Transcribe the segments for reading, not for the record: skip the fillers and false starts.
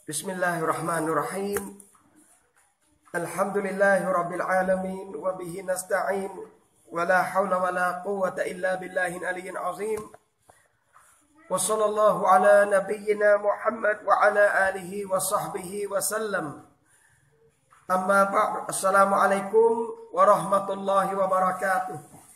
بسم الله الرحمن الرحيم الحمد لله رب العالمين وبه نستعين ولا حول ولا قوة إلا بالله العلي العظيم وصلى الله على نبينا محمد وعلى آله وصحبه وسلم أما بعد السلام عليكم ورحمة الله وبركاته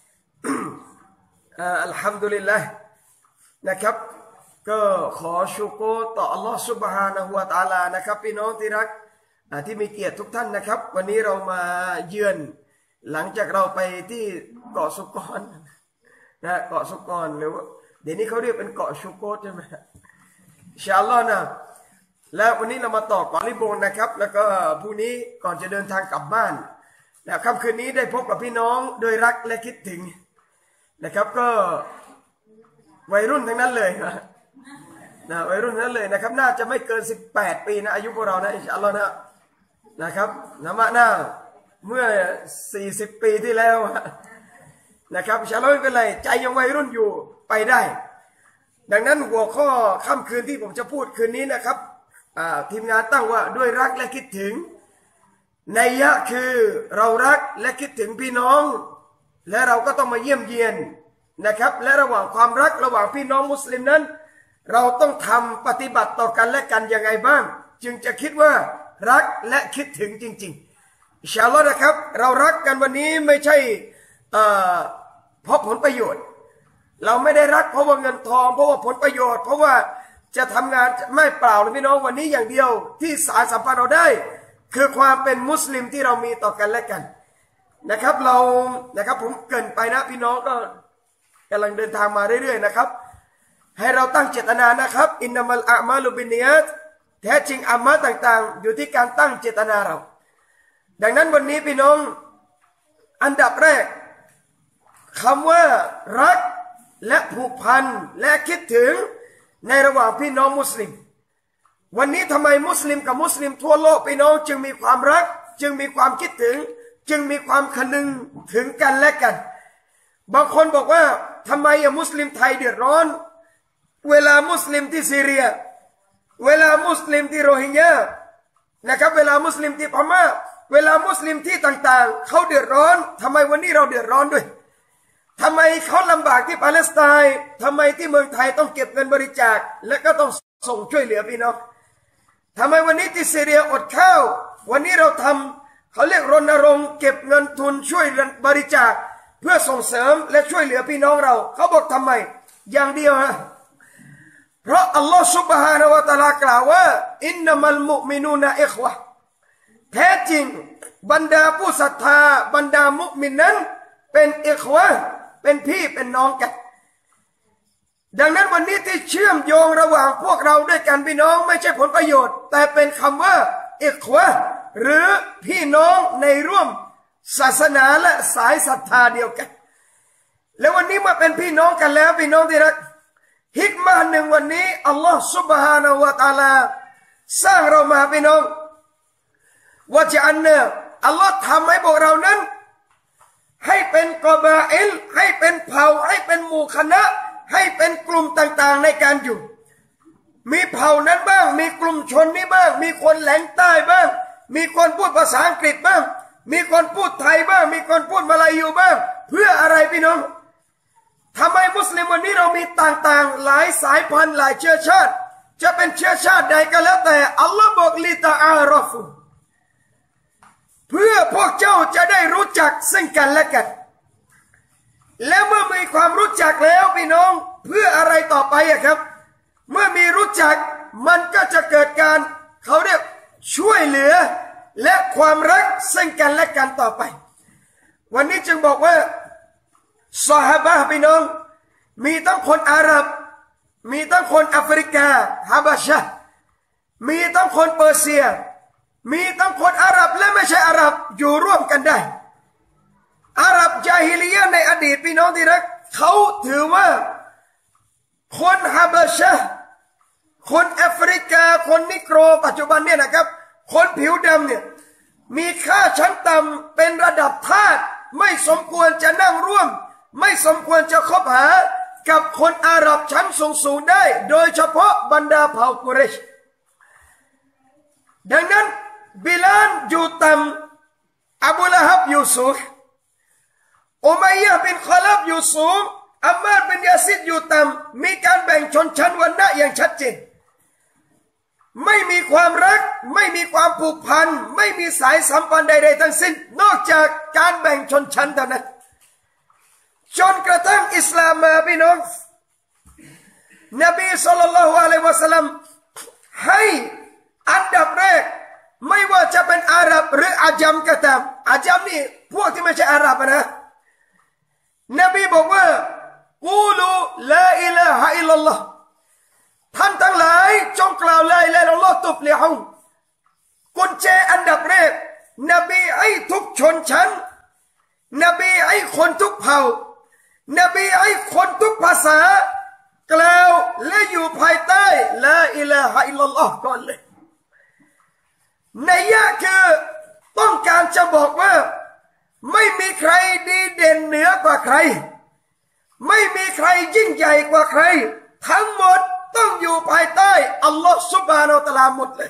الحمد لله นะครับก็ขอชูโกรต่ออัลลอฮฺซุบฮานะฮูวะตะอาลานะครับพี่น้องที่รักที่มีเกียรติทุกท่านนะครับวันนี้เรามาเยือนหลังจากเราไปที่เกาะสุกรนะเกาะสุกรหรือเดี๋ยวนี้เขาเรียกเป็นเกาะชูโกรใช่ไหมอินชาอัลลอฮ์นะแล้ววันนี้เรามาต่อเกาะลิโบนนะครับแล้วก็พรุ่งนี้ก่อนจะเดินทางกลับบ้านนะค่ำคืนนี้ได้พบกับพี่น้องโดยรักและคิดถึงนะครับก็วัยรุ่นทั้งนั้นเลยนะวัยรุ่นนั้นเลยนะครับน่าจะไม่เกิน18ปีนะอายุพวกเรานะอินชาอัลลอฮ์นะครับนะมาหน้าเมื่อ40ปีที่แล้วนะครับอินชาอัลลอฮ์ไม่เป็นไรใจยังวัยรุ่นอยู่ไปได้ดังนั้นหัวข้อค่ำคืนที่ผมจะพูดคืนนี้นะครับทีมงานตั้งว่าด้วยรักและคิดถึงนัยยะคือเรารักและคิดถึงพี่น้องและเราก็ต้องมาเยี่ยมเยียนนะครับและระหว่างความรักระหว่างพี่น้องมุสลิมนั้นเราต้องทำปฏิบัติต่อกันและกันยังไงบ้างจึงจะคิดว่ารักและคิดถึงจริงๆอินชาอัลลอฮ์นะครับเรารักกันวันนี้ไม่ใช่เพราะผลประโยชน์เราไม่ได้รักเพราะว่าเงินทองเพราะว่าผลประโยชน์เพราะว่าจะทำงานไม่เปล่าเลยพี่น้องวันนี้อย่างเดียวที่สารสัมพันธ์เราได้คือความเป็นมุสลิมที่เรามีต่อกันและกันนะครับเรานะครับผมเกริ่นไปนะพี่น้องก็กำลังเดินทางมาเรื่อยๆนะครับให้เราตั้งเจตนานะครับอินนัมัลอามาลุบินนิยาตแท้จริงอามัลต่างๆอยู่ที่การตั้งเจตนาเราดังนั้นวันนี้พี่น้องอันดับแรกคำว่ารักและผูกพันและคิดถึงในระหว่างพี่น้องมุสลิมวันนี้ทำไมมุสลิมกับมุสลิมทั่วโลกพี่น้องจึงมีความรักจึงมีความคิดถึงจึงมีความคนึงถึงกันและกันบางคนบอกว่าทำไมมุสลิมไทยเดือดร้อนเวลามุสลิมที่ซีเรียเวลามุสลิมที่โรฮิงญานะครับเวลามุสลิมที่พม่าเวลามุสลิมที่ต่างๆเขาเดือดร้อนทำไมวันนี้เราเดือดร้อนด้วยทำไมเขาลำบากที่ปาเลสไตน์ทำไมที่เมืองไทยต้องเก็บเงินบริจาคและก็ต้องส่งช่วยเหลือพี่น้องทำไมวันนี้ที่ซีเรียอดข้าววันนี้เราทำเขาเรียกรณรงค์เก็บเงินทุนช่วยบริจาคเพื่อส่งเสริมและช่วยเหลือพี่น้องเราเขาบอกทำไมอย่างเดียวเพราะอัลลอฮฺ سبحانه และ تعالى กล่าวว่าอินนัมัลมุมินูนอิควะแท้จริงบรรดาผู้ศรัทธาบรรดามุมินนั้นเป็นอิควะเป็นพี่เป็นน้องกันดังนั้นวันนี้ที่เชื่อมโยงระหว่างพวกเราด้วยกันพี่น้องไม่ใช่ผลประโยชน์แต่เป็นคำว่าอิควะหรือพี่น้องในร่วมศาสนาและสายศรัทธาเดียวกันแล้ววันนี้มาเป็นพี่น้องกันแล้วพี่น้องที่รักฮิกมาหนึ่งวันนี้อัลลอฮฺ سبحانه และ تعالى สร้างเรามาพี่น้องว่าจะอันเนอัลลอฮฺทำให้พวกเรานั้นให้เป็นกอบาอิลให้เป็นเผ่าให้เป็นหมู่คณะให้เป็นกลุ่มต่างๆในการอยู่มีเผ่านั้นบ้างมีกลุ่มชนนี้บ้างมีคนแหลงใต้บ้างมีคนพูดภาษาอังกฤษบ้างมีคนพูดไทยบ้างมีคนพูดมาลายูบ้างเพื่ออะไรพี่น้องทำไมมุสลิมวันนี้เรามีต่างๆหลายสายพันธุ์หลายเชื้อชาติจะเป็นเชื้อชาติใดก็แล้วแต่อัลลอฮ์บอกลิตาอารอฟุเพื่อพวกเจ้าจะได้รู้จักซึ่งกันและกันและเมื่อมีความรู้จักแล้วพี่น้องเพื่ออะไรต่อไปครับเมื่อมีรู้จักมันก็จะเกิดการเขาเรียกช่วยเหลือและความรักซึ่งกันและกันต่อไปวันนี้จึงบอกว่าซอฮาบะห์พี่น้องมีทั้งคนอาหรับมีทั้งคนแอฟริกาฮาบะชะมีทั้งคนเปอร์เซียมีทั้งคนอาหรับและไม่ใช่อาหรับอยู่ร่วมกันได้อาหรับญาฮิลิยะห์ในอดีตพี่น้องที่รักเขาถือว่าคนฮาบะชะคนแอฟริกาคนนิโกรปัจจุบันเนี่ยนะครับคนผิวดำเนี่ยมีค่าชั้นต่ำเป็นระดับทาสไม่สมควรจะนั่งร่วมไม่สมควรจะคบหากับคนอาหรับชั้นสูงๆได้โดยเฉพาะบรรดาเผ่ากุเรชดังนั้นบิลาลอยู่ต่ำอบูละฮับอยู่สูงอุมัยยะห์บินคอลับอยู่สูงอัมมารบินยาซิดอยู่ต่ำมีการแบ่งชนชั้นวรรณะอย่างชัดเจนไม่มีความรักไม่มีความผูกพันไม่มีสายสัมพันธ์ใดๆทั้งสิ้นนอกจากการแบ่งชนชั้นเท่านั้นจนกระทั่งอิสลามมาพี่น้องนบีศ็อลลัลลอฮุอะลัยฮิวะซัลลัมให้อันดับแรกไม่ว่าจะเป็นอาหรับหรืออาจัมก็ตามอาจัมนี่พวกที่ไม่ใช่อาหรับนะนบีบอกว่ากูลูลาอิลาฮะอิลลัลลอฮ์ท่านทั้งหลายจงกล่าวลาอิลาฮะอิลลัลลอฮ์ตุฟลิฮูกุญแจอันดับแรกนบีให้ทุกชนชั้นนบีให้คนทุกเผ่านบีให้คนทุกภาษากล่าวและอยู่ภายใต้ลาอิลาฮะอิลลัลลอฮ์ก่อนเลยนัยยะคือต้องการจะบอกว่าไม่มีใครดีเด่นเหนือกว่าใครไม่มีใครยิ่งใหญ่กว่าใครทั้งหมดต้องอยู่ภายใต้อัลลอฮฺซุบฮานะฮูวะตะอาลาหมดเลย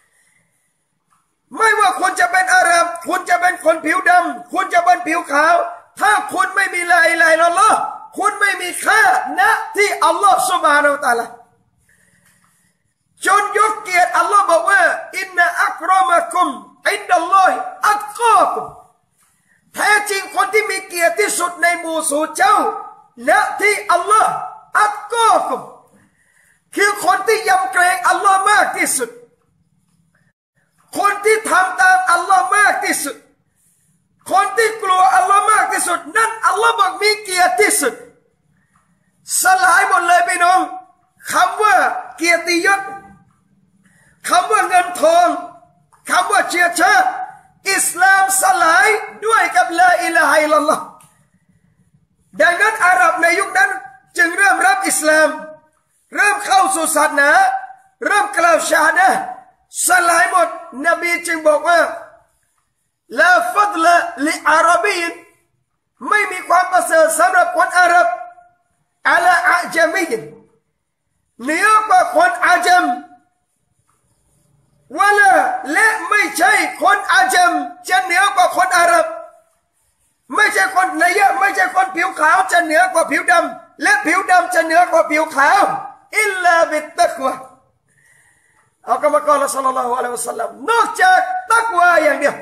ไม่ว่าคุณจะเป็นอาหรับคุณจะเป็นคนผิวดำคุณจะเป็นผิวขาวถ้าคุณไม่มีลาอิลาฮะอิลลัลลอฮ์คุณไม่มีค่าณที่อัลลอฮฺซุบฮานะฮูวะตะอาลาจนยกเกียรติอัลลอฮ์บอกว่าอินนะอักรอมะกุมอินดัลลอฮิอัตกอกุมแท้จริงคนที่มีเกียรติที่สุดในหมู่สู่เจ้าณที่อัลลอฮ์อัตกอกุมคือคนที่ยำเกรงอัลลอฮ์มากที่สุดคนที่ทำตามอัลลอฮ์มากที่สุดคนที่กลัวอัลลอฮ์มากที่สุดนั่นอัลลอฮ์บอกมีเกียรติที่สุดสลายหมดเลยพี่น้องคำว่าเกียรติยศคำว่าเงินทองคำว่าเชื้อชาติอิสลามสลายด้วยกับลาอิลาฮะอิลลัลลอฮ์ดังนั้นอาหรับในยุคนั้นจึงเริ่มรับอิสลามเริ่มเข้าสู่ศาสนาเริ่มกล่าวชาดะห์สลายหมดนบีจึงบอกว่าลาฟัดละลิอาหรับีนไม่มีความประเสริฐสำหรับคนอาหรับอะลาอะจามีนเหนือกว่าคนอาจัมวะลาและไม่ใช่คนอาจัมจะเหนือกว่าคนอาหรับไม่ใช่คนนัยยะไม่ใช่คนผิวขาวจะเหนือกว่าผิวดำและผิวดำจะเหนือกว่าผิวขาวอิลลาบิตตักวะเอากรรมกรศ็อลลัลลอฮุอะลัยฮิวะซัลลัมนอกจากตักวาอย่างเดียว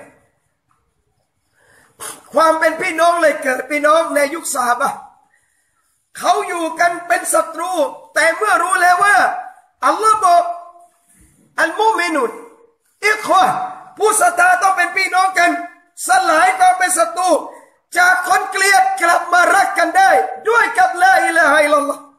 ความเป็นพี่น้องเลยเกิดพี่น้องในยุคซอฮาบะห์เขาอยู่กันเป็นศัตรูแต่เมื่อรู้แล้วว่าอัลลอฮ์บอกอัลมุมินุนอิควะผู้ศรัทธาต้องเป็นพี่น้องกันสลายความเป็นศัตรูจากคนเกลียดกลับมารักกันได้ด้วยกับลาอิลาฮะอิลลัลลอฮ์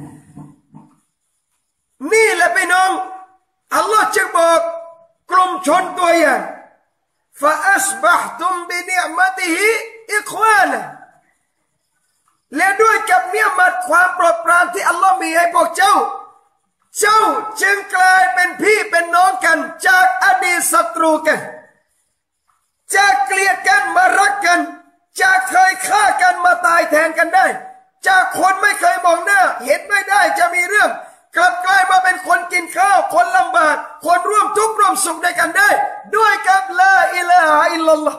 นี่แหละพี่น้องอัลลอฮ์จึงบอกกลุ่มชนตัวอย่างฟาอัสบะห์ตุมบินิอ์มะติฮิอิควานะและด้วยกับเนียมัตความโปรดปรานที่อัลลอฮ์มีให้พวกเจ้าจึงกลายเป็นพี่เป็นน้องกันจากอดีตศัตรูกันจากเกลียดกันมารักกันจากเคยฆ่ากันมาตายแทนกันได้จากคนไม่เคยมองหน้าเห็นไม่ได้จะมีเรื่องกลับกลายมาเป็นคนกินข้าวคนลำบากคนร่วมทุกข์ร่วมสุขด้วยกันได้ด้วยกับลาอิลาฮะอิลลัลลอฮ์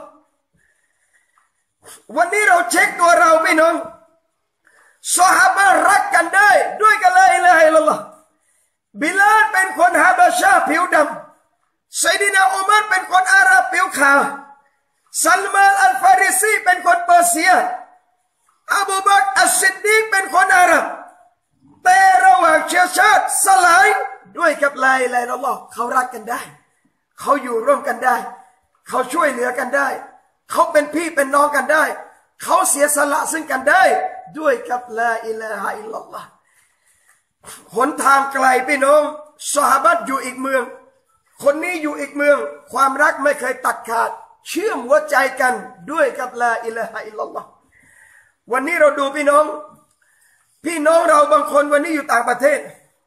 วันนี้เราเช็คตัวเราพี่น้องซอฮาบะห์รักกันได้ด้วยกับลาอิลาฮะอิลลัลลอฮ์บิลาลเป็นคนฮาบะชะห์ผิวดำซัยดินาอุมัรเป็นคนอาหรับผิวขาวซัลมานอัลฟาริซีเป็นคนเปอร์เซียอบูบักรอัสซิดดีกเป็นคนอาหรับแต่ระหว่างเชื้อชาติสลายด้วยกับลาอิลาฮะอิลลัลลอฮ์เขารักกันได้เขาอยู่ร่วมกันได้เขาช่วยเหลือกันได้เขาเป็นพี่เป็นน้องกันได้เขาเสียสละซึ่งกันได้ด้วยกับลาอิลาฮะอิลลัลลอฮ์หนทางไกลพี่น้องซอฮาบะห์อยู่อีกเมืองคนนี้อยู่อีกเมืองความรักไม่เคยตัดขาดเชื่อมหัวใจกันด้วยกับลาอิลาฮะอิลลัลลอฮ์วันนี้เราดูพี่น้องเราบางคนวันนี้อยู่ต่างประเทศ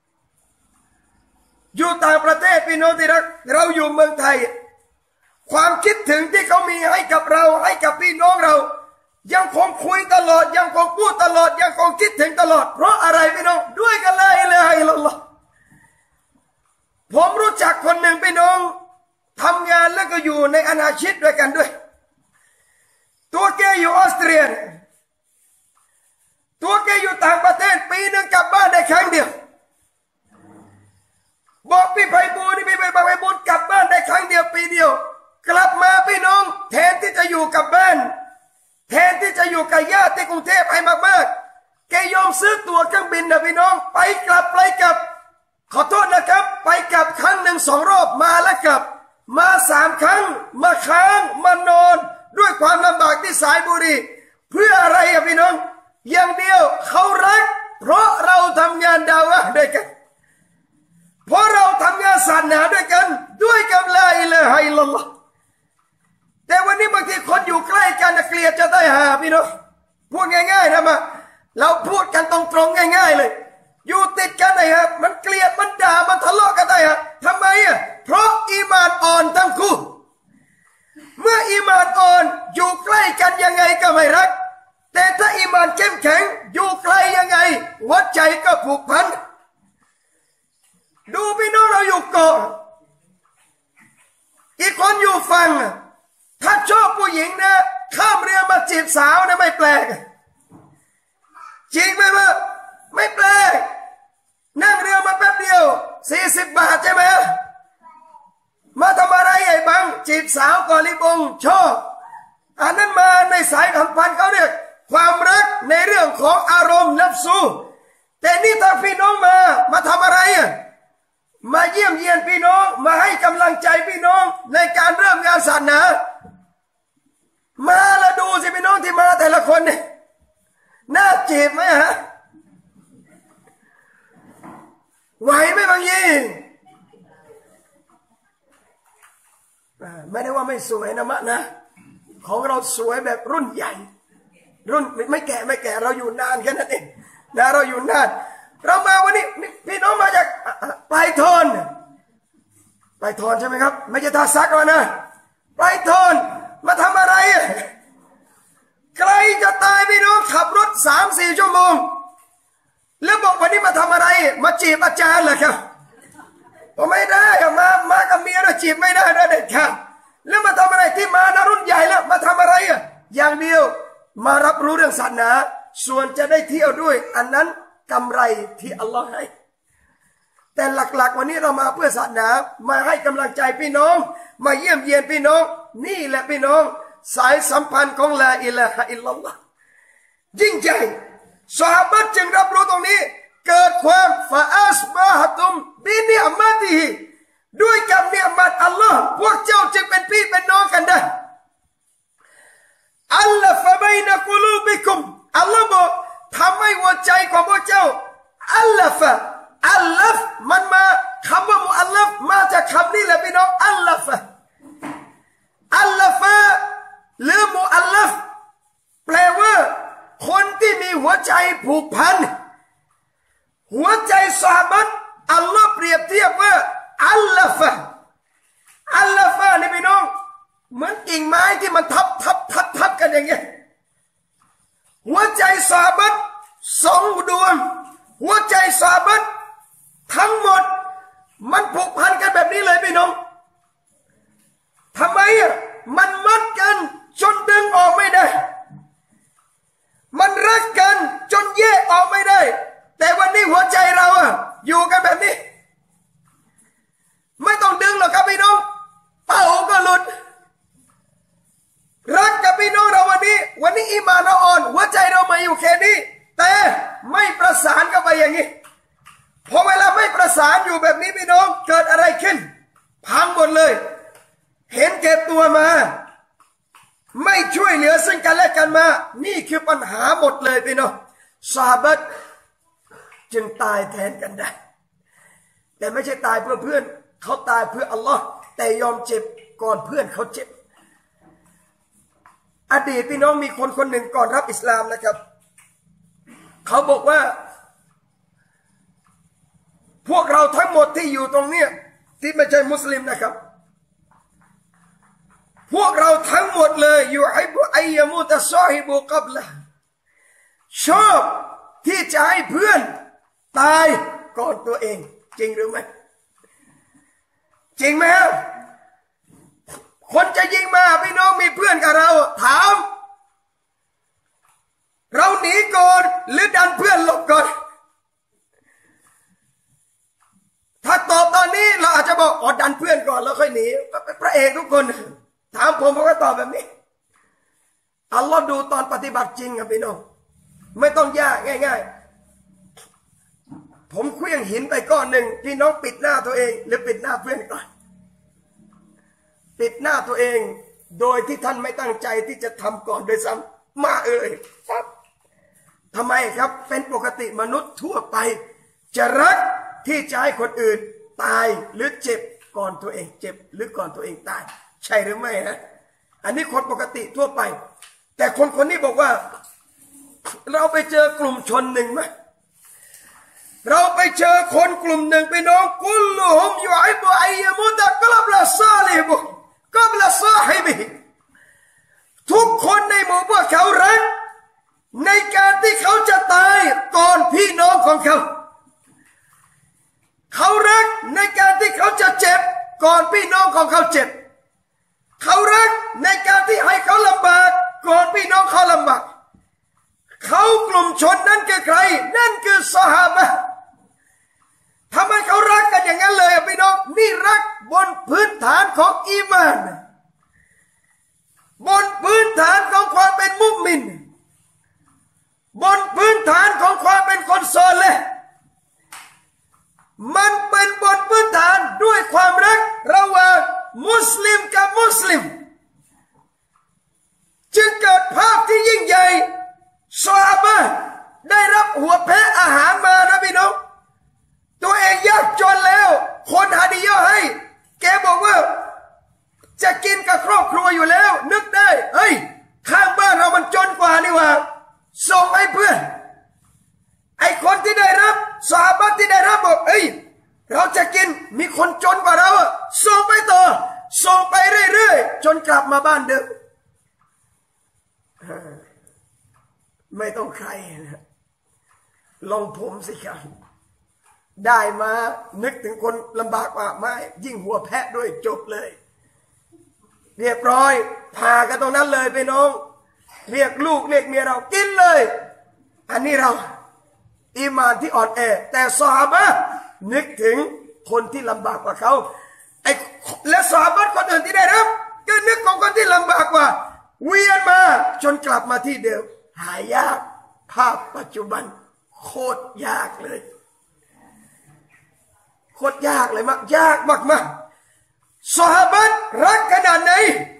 พี่น้องที่รักเราอยู่เมืองไทยความคิดถึงที่เขามีให้กับเราให้กับพี่น้องเรายังคงคุยตลอดยังคงพูดตลอดยังคงคิดถึงตลอดเพราะอะไรพี่น้องด้วยกันลาอิลาฮะอิลลัลลอฮ์ผมรู้จักคนหนึ่งพี่น้องทำงานแล้วก็อยู่ในอาณาชิตด้วยกันด้วยตัวแกอยู่ออสเตรียตัวแกอยู่ต่างประเทศปีหนึ่งกลับบ้านได้ครั้งเดียวบอกพี่ไพบูลย์นี่พี่ไพบูลย์กลับบ้านได้ครั้งเดียวปีเดียวกลับมาพี่น้องแทนที่จะอยู่กับบ้านแทนที่จะอยู่กับญาติที่กรุงเทพให้มากๆแกยอมซื้อตั๋วเครื่องบินนะพี่น้องไปกลับขอโทษนะครับไปกลับครั้งหนึ่ง2 รอบมาแล้วกลับมา3 ครั้งมาค้างมานอนด้วยความลำบากที่สายบุรีเพื่ออะไรอะพี่น้องอย่างเดียวเขารักเพราะเราทำงานดาวะด้วยกันเพราะเราทำงานศาสนาด้วยกันด้วยกับลาอิลาฮะอิลลัลลอฮ์แต่วันนี้บางทีคนอยู่ใกล้กันเกลียดจะได้หาพี่น้องพูดง่ายๆนะมาเราพูดกันตรงๆง่ายๆเลยอยู่ติดกันนะครับมันเกลียดมันด่ามันทะเลาะกันได้ฮะทำไมอ่ะเพราะอีมานอ่อนทั้งคู่เมื่ออีมานอ่อนอยู่ใกล้กันยังไงก็ไม่รักแต่ถ้าอีมานเข้มแข็งอยู่ไกลยังไงหัวใจก็ผูกพันดูพี่น้องเราอยู่เกาะอีกคนอยู่ฝั่งถ้าชอบผู้หญิงนะข้ามเรือมาจีบสาวนะไม่แปลกจริงไหมวะไม่แปลกนั่งเรือมาแป๊บเดียว40 บาทใช่ไหมมาทำอะไรไอ้บังจีบสาวกอลิบงชอบอันนั้นมาในสายสัมพันธ์เขาเรียกความรักในเรื่องของอารมณ์นับสู้แต่นี่ถ้าพี่น้องมาทำอะไรมาเยี่ยมเยียนพี่น้องมาให้กำลังใจพี่น้องในการเริ่มงานศาสนามาแล้วดูสิพี่น้องที่มาแต่ละคนเนี่ยน่าจีบไหมฮะไหวไหมบางยีไม่ได้ว่าไม่สวยนะมะนะของเราสวยแบบรุ่นใหญ่รุ่นไม่แก่เราอยู่นานแค่นั้นเองนะเราอยู่นานเรามาวันนี้พี่น้องมาจากปลายทอนใช่ไหมครับไม่ใช่ท่าซักแล้วนะปลายทอนมาทำอะไรไกลจะตายพี่น้องขับรถ3-4 ชั่วโมงแล้วบอกวันนี้มาทำอะไรมาจีบอาจารย์เหรอครับผมไม่ได้มากับเมียเราจีบไม่ได้นะเด็ดขาดแล้วมาทำอะไรที่มานะรุ่นใหญ่แล้วมาทำอะไรอย่างเดียวมารับรู้เรื่องศาสนาส่วนจะได้เที่ยวด้วยอันนั้นกำไรที่อัลลอฮ์ให้แต่หลักๆวันนี้เรามาเพื่อศาสนามาให้กำลังใจพี่น้องมาเยี่ยมเยียนพี่น้องนี่แหละพี่น้องสายสัมพันธ์ของลาอิลาฮะอิลลัลลอฮ์ยิ่งใหญ่ซอฮาบะห์จึงรับรู้ตรงนี้เกิดความฟาอัสบะฮะตุมบินิอ์มะติฮิด้วยกับเนียมัตอัลลอฮ์พวกเจ้าจึงเป็นพี่เป็นน้องกันได้อัลลอฮ์ฟะบัยนะกุลูบิกุมอัลลอฮ์บอกทำให้หัวใจของพวกเจ้าอัลลอฮ์มันมาคำว่ามุอัลลัฟมาจากคำนี้แหละพี่น้องอัลลอฮ์หรือมุอัลลัฟแปลว่าคนที่มีหัวใจผูกพันหัวใจซอฮาบะห์อัลลอฮ์เปรียบเทียบว่าอัลลอฮ์นี่พี่น้องเหมือนกิ่งไม้ที่มันทับกันอย่างเงี้ยหัวใจซอฮาบะห์2 ดวงหัวใจซอฮาบะห์ทั้งหมดมันผูกพันกันแบบนี้เลยพี่น้องทำไมมันมัดกันจนดึงออกไม่ได้มันรักกันจนแยกออกไม่ได้แต่วันนี้หัวใจเราอยู่กันแบบนี้ไม่ต้องดึงหรอกครับพี่น้องเป่าก็หลุดรักกับพี่น้องเราวันนี้อีมานเราอ่อนหัวใจเรามาอยู่แค่นี้แต่ไม่ประสานกันไปอย่างนี้พอเวลาไม่ประสานอยู่แบบนี้พี่น้องเกิดอะไรขึ้นพังหมดเลยเห็นแก่ตัวมาไม่ช่วยเหลือซึ่งกันและกันมานี่คือปัญหาหมดเลยพี่น้องซอฮาบะห์จึงตายแทนกันได้แต่ไม่ใช่ตายเพื่อเพื่อนเขาตายเพื่ออัลลอฮ์แต่ยอมเจ็บก่อนเพื่อนเขาเจ็บอดีตพี่น้องมีคนหนึ่งก่อนรับอิสลามนะครับเขาบอกว่าพวกเราทั้งหมดที่อยู่ตรงเนี้ยที่ไม่ใช่มุสลิมนะครับพวกเราทั้งหมดเลยอยู่ให้บุอัยมุตะซอฮิบุกับละชอบที่จะให้เพื่อนตายก่อนตัวเองจริงหรือไม่จริงไหมครับคนจะยิงมาพี่น้องมีเพื่อนกับเราถามเราหนีก่อนหรือดันเพื่อนหลบก่อนถ้าตอบตอนนี้เราอาจจะบอกอ๋อดันเพื่อนก่อนแล้วค่อยหนีเป็นพระเอกทุกคนถามผมก็ตอบแบบนี้อัลลอฮ์ดูตอนปฏิบัติจริงครับพี่น้องไม่ต้องยากง่ายๆผมเคลื่องหินไปก้อนหนึ่งพี่น้องปิดหน้าตัวเองหรือปิดหน้าเพื่อนก่อนปิดหน้าตัวเองโดยที่ท่านไม่ตั้งใจที่จะทำก่อนโดยซ้ำมาครับทำไมครับเป็นปกติมนุษย์ทั่วไปจะรักที่จะให้คนอื่นตายหรือเจ็บก่อนตัวเองเจ็บหรือก่อนตัวเองตายใช่หรือไม่นะอันนี้คนปกติทั่วไปแต่คนนี้บอกว่าเราไปเจอกลุ่มชนหนึ่งไหมเราไปเจอคนกลุ่มหนึ่งไปน้องกุลลุฮุมยูอิบุอัยมุตะกลับละซาลิบุกับละซาฮิบิทุกคนในหมู่พวกเขารักในการที่เขาจะตายก่อนพี่น้องของเขาเขารักในการที่เขาจะเจ็บก่อนพี่น้องของเขาเจ็บเขารักในการที่ให้เขาลำบากก่อนพี่น้องเขาลำบากเขากลุ่มชนนั้นคือใครนั่นคือซอฮาบะห์ทำไมเขารักกันอย่างนั้นเลยพี่น้องนี่รักบนพื้นฐานของอีมานบนพื้นฐานของความเป็นมุมินบนพื้นฐานของความเป็นคนซอลิห์มันเป็นบนพื้นฐานด้วยความรักระหว่างมุสลิมกับมุสลิมจึงเกิดภาพที่ยิ่งใหญ่ซอฮาบะห์ได้รับหัวแพะอาหารมานะพี่น้องตัวเองยากจนแล้วคนหาดีเยอะให้แกบอกว่าจะกินกับครอบครัวอยู่แล้วนึกได้เฮ้ยข้างบ้านเรามันจนกว่านี่ว่าส่งให้เพื่อนไอ้คนที่ได้รับซอฮาบะห์ที่ได้รับบอกเอ้ยเราจะกินมีคนจนกว่าเราส่งไปต่อส่งไปเรื่อยๆจนกลับมาบ้านเดิมไม่ต้องใครนะลองผมสิครับได้มานึกถึงคนลำบากกว่าไม่ยิ่งหัวแพะด้วยจบเลยเรียบร้อยพากันตรงนั้นเลยไปน้องเรียกลูกเรียกเมียเรากินเลยอันนี้เราอีมานที่อ่อนแอแต่ซอฮาบะห์นึกถึงคนที่ลำบากกว่าเขาไอ้และซอฮาบะห์คนอื่นที่ได้รับก็นึกของคนที่ลำบากกว่าเวียนมาจนกลับมาที่เดิมหายากภาพปัจจุบันโคตรยากเลยโคตรยากเลยมากยากมากๆซอฮาบะห์รักขนาดไหน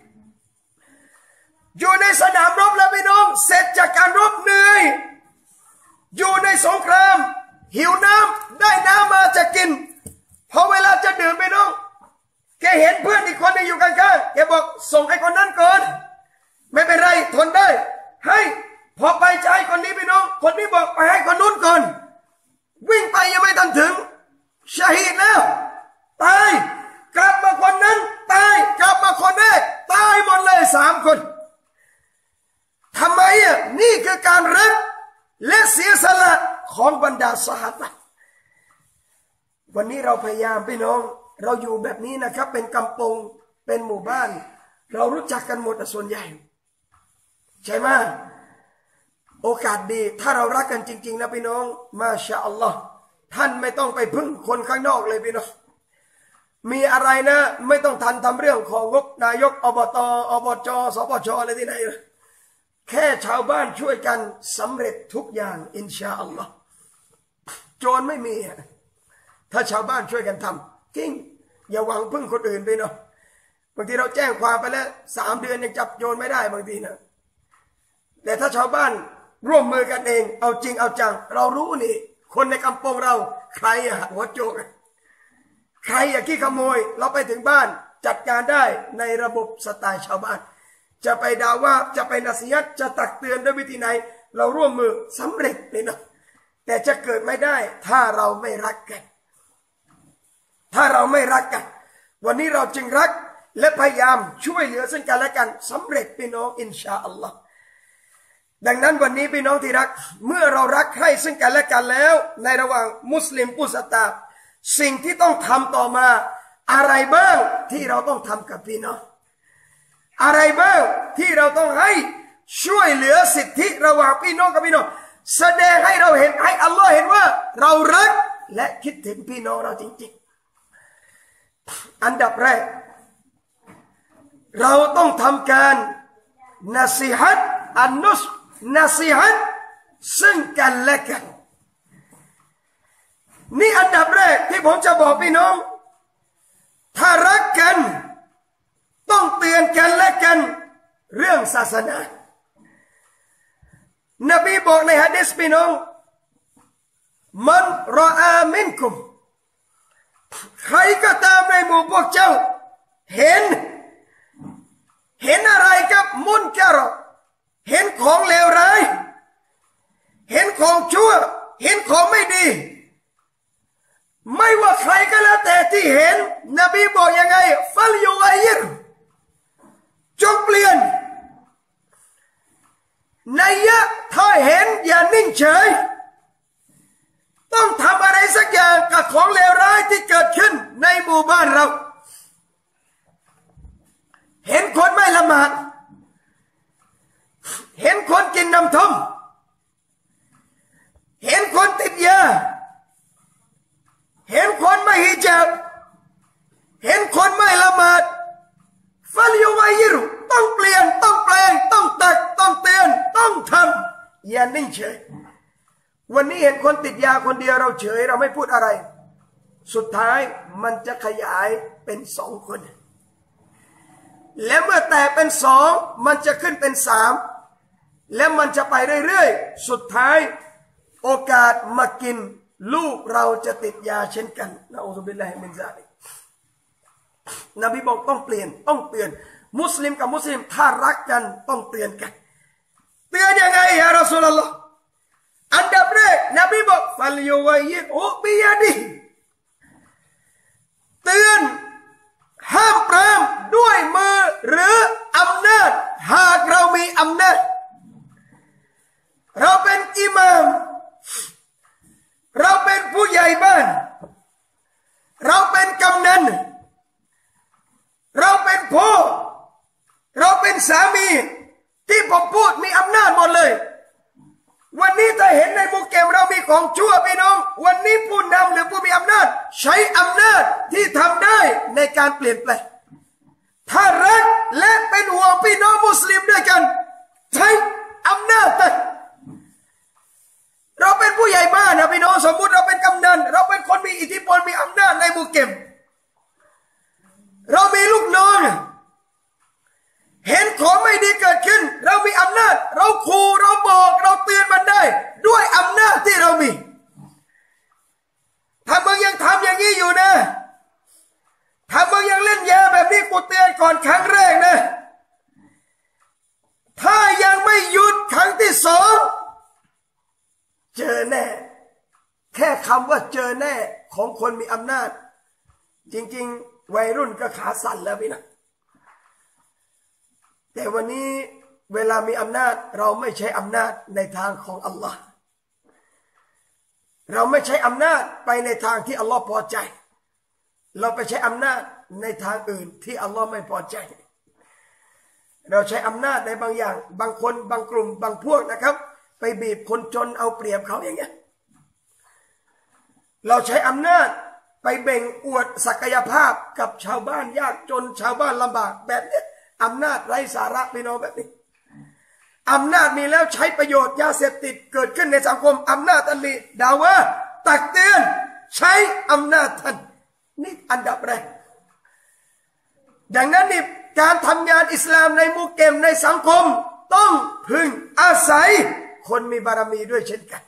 อยู่ในสนามรบแล้วพี่น้องเสร็จจากการรบเหนื่อยอยู่ในสงครามหิวน้ำได้น้ำมาจะกินพอเวลาจะดื่มพี่น้องแกเห็นเพื่อนอีกคนนึงอยู่ข้างๆแกบอกส่งไอ้คนนั้นก่อนไม่เป็นไรทนได้ให้พอไปใจคนนี้พี่น้องคนนี้บอกไปให้คนนู้นก่อนวิ่งไปยังไม่ทันถึงชะฮีดแล้วตายกลับมาคนนั้นตายกลับมาคนแรกตายหมดเลย3 คนทำไมนี่คือการรักและเสียสละของบรรดาซอฮาบะห์วันนี้เราพยายามพี่น้องเราอยู่แบบนี้นะครับเป็นกำปงเป็นหมู่บ้านเรารู้จักกันหมดส่วนใหญ่ใช่ไหมโอกาสดีถ้าเรารักกันจริงๆนะพี่น้องมาชาอัลลอฮ์ท่านไม่ต้องไปพึ่งคนข้างนอกเลยพี่น้องมีอะไรนะไม่ต้องทันทำเรื่องของงบนายกอบตอบจสปชอะไรที่ไหนแค่ชาวบ้านช่วยกันสำเร็จทุกอย่างอินชาอัลลอฮ์โจรไม่มีถ้าชาวบ้านช่วยกันทำจริงอย่าหวังพึ่งคนอื่นไปเนาะบางทีเราแจ้งความไปแล้ว3 เดือนยังจับโจรไม่ได้บางทีนะแต่ถ้าชาวบ้านร่วมมือกันเองเอาจริงเอาจังเรารู้นี่คนในกำปงเราใครหัวโจกใครขี้ขโมยเราไปถึงบ้านจัดการได้ในระบบสไตล์ชาวบ้านจะไปด่าว่าจะไปนัสยัตจะตักเตือนด้วยวิธีไหนเราร่วมมือสำเร็จเลยนะแต่จะเกิดไม่ได้ถ้าเราไม่รักกันถ้าเราไม่รักกันวันนี้เราจึงรักและพยายามช่วยเหลือซึ่งกันและกันสำเร็จพี่น้องอินชาอัลลอฮ์ดังนั้นวันนี้พี่น้องที่รักเมื่อเรารักใคร่ซึ่งกันและกันแล้วในระหว่างมุสลิมผู้ศรัทธาสิ่งที่ต้องทำต่อมาอะไรบ้างที่เราต้องทำกับพี่น้องอะไรบ้างที่เราต้องให้ช่วยเหลือสิทธิระหว่างพี่น้องกับพี่น้องแสดงให้เราเห็นให้อัลลอฮ์เห็นว่าเรารักและคิดถึงพี่น้องเราจริงๆอันดับแรกเราต้องทำการนัสซีฮัตอันนุสนัสซีฮัตซึ่งกันและกันนี่อันดับแรกที่ผมจะบอกพี่น้องถ้ารักกันต้องเตือนกันและกันเรื่องศาสนานบีบอกในหะดีษพี่น้องมันรออามินกุมใครก็ตามในหมู่พวกเจ้าเห็นอะไรกับมุนกะรอเห็นของเลวร้ายเห็นของชั่วเห็นของไม่ดีไม่ว่าใครก็แล้วแต่ที่เห็นนบีบอกยังไงฟัลยูกัยรจงเปลี่ยนนัยยะถ้าเห็นอย่านิ่งเฉยต้องทำอะไรสักอย่างกับของเลวร้ายที่เกิดขึ้นในหมู่บ้านเราเห็นคนไม่ละหมาดเห็นคนกินน้ำท่อมเห็นคนติดยาเห็นคนไม่ฮิญาบเห็นคนไม่ละหมาดฟัลยูกัยรต้องเปลี่ยนต้องแปลงต้องตักต้องเตือนต้องทำอย่านิ่งเฉยวันนี้เห็นคนติดยาคนเดียวเราเฉยเราไม่พูดอะไรสุดท้ายมันจะขยายเป็น2 คนและเมื่อแตกเป็น2มันจะขึ้นเป็น3และมันจะไปเรื่อยๆสุดท้ายโอกาสมากินลูกเราจะติดยาเช่นกันนะอูซุบิลลาฮิมินซาลิกนบีบอกต้องเปลี่ยนต้องเตือนมุสลิมกับมุสลิมถ้ารักกันต้องเตือนกันเตือนยังไงยารอซูลุลลอฮ์อันดับแรกนบีบอกฟัลยูกัยรบิยาดิเตือนห้ามปรามด้วยมือหรืออำนาจหากเรามีอำนาจเราเป็นอิหม่ามเราเป็นผู้ใหญ่บ้านเราเป็นกำนันเราเป็นพ่อเราเป็นสามีที่ผมพูดมีอำนาจหมดเลยวันนี้ถ้าเห็นในมุกเกมเรามีของชั่วพี่น้องวันนี้ผู้นำหรือผู้มีอำนาจใช้อำนาจที่ทำได้ในการเปลี่ยนแปลงถ้ารักและเป็นห่วงพี่น้องมุสลิมด้วยกันใช้อำนาจแต่เราเป็นผู้ใหญ่บ้านนะพี่น้องสมมุติเราเป็นกำนันเราเป็นคนมีอิทธิพลมีอำนาจในมุกเกมเรามีลูกน้องเห็นของไม่ดีเกิดขึ้นเรามีอำนาจเราขู่เราบอกเราเตือนมันได้ด้วยอำนาจที่เรามีถ้ามึงยังทำอย่างนี้อยู่นะถ้ามึงยังเล่นยาแบบนี้กูเตือนก่อนครั้งแรกนะถ้ายังไม่หยุดครั้งที่2เจอแน่แค่คำว่าเจอแน่ของคนมีอำนาจจริงๆวัยรุ่นก็ขาสั่นแล้วพี่นะแต่วันนี้เวลามีอำนาจเราไม่ใช้อำนาจในทางของอัลลอฮ์เราไม่ใช้อำนาจไปในทางที่อัลลอฮ์พอใจเราไปใช้อำนาจในทางอื่นที่อัลลอฮ์ไม่พอใจเราใช้อำนาจในบางอย่างบางคนบางกลุ่มบางพวกนะครับไปบีบคนจนเอาเปรียบเขาอย่างเงี้ยเราใช้อำนาจไปเบ่งอวดศักยภาพกับชาวบ้านยากจนชาวบ้านลำบากแบบนี้อำนาจไร้สาระพี่น้องแบบนี้อำนาจมีแล้วใช้ประโยชน์ยาเสพติดเกิดขึ้นในสังคมอำนาจอันมีดาวะตักเตือนใช้อำนาจท่านนี่อันดับแรกดังนั้นนี่การทำงานอิสลามในมุกเกมในสังคมต้องพึ่งอาศัยคนมีบารมีด้วยเช่นกัน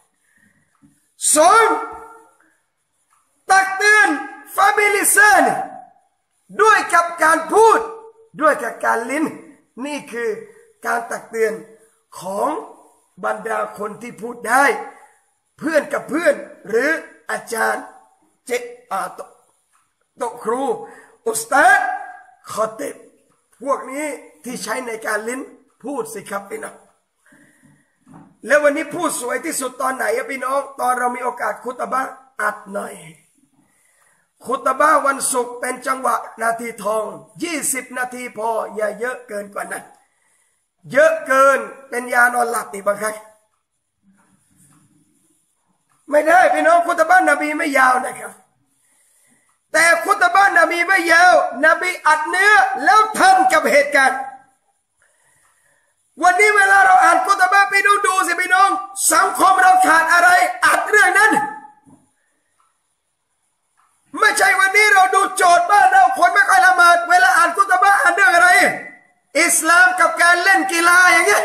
2ตักเตือนฟาบิลิซานด้วยกับการพูดด้วยกับการลิ้นนี่คือการตักเตือนของบรรดาคนที่พูดได้เพื่อนกับเพื่อนหรืออาจารย์โตครูอุสตาดคอเตบพวกนี้ที่ใช้ในการลิ้นพูดสิครับพี่น้องแล้ววันนี้พูดสวยที่สุดตอนไหนอะพี่น้องตอนเรามีโอกาสคุตบะอัดหน่อยคุตบะวันศุกร์เป็นจังหวะนาทีทอง20 นาทีพออย่าเยอะเกินกว่านั้นเยอะเกินเป็นยานอนหลับอีกบางครั้งไม่ได้พี่น้องคุตบะนบีไม่ยาวนะครับแต่คุตบะนบีไม่ยาวนบีอัดเนื้อแล้วทันกับเหตุการณ์วันนี้เวลาเราอ่านคุตบะไปดูสิพี่น้องสังคมเราขาดอะไรอัดเรื่องนั้นไม่ใช่วันนี้เราดูโจทย์บ้านเราคนไม่ค่อยละหมาดเวลาอ่านคุตบะอ่านเรื่องอะไรอิสลามกับการเล่นกีฬาอย่างเงี้ย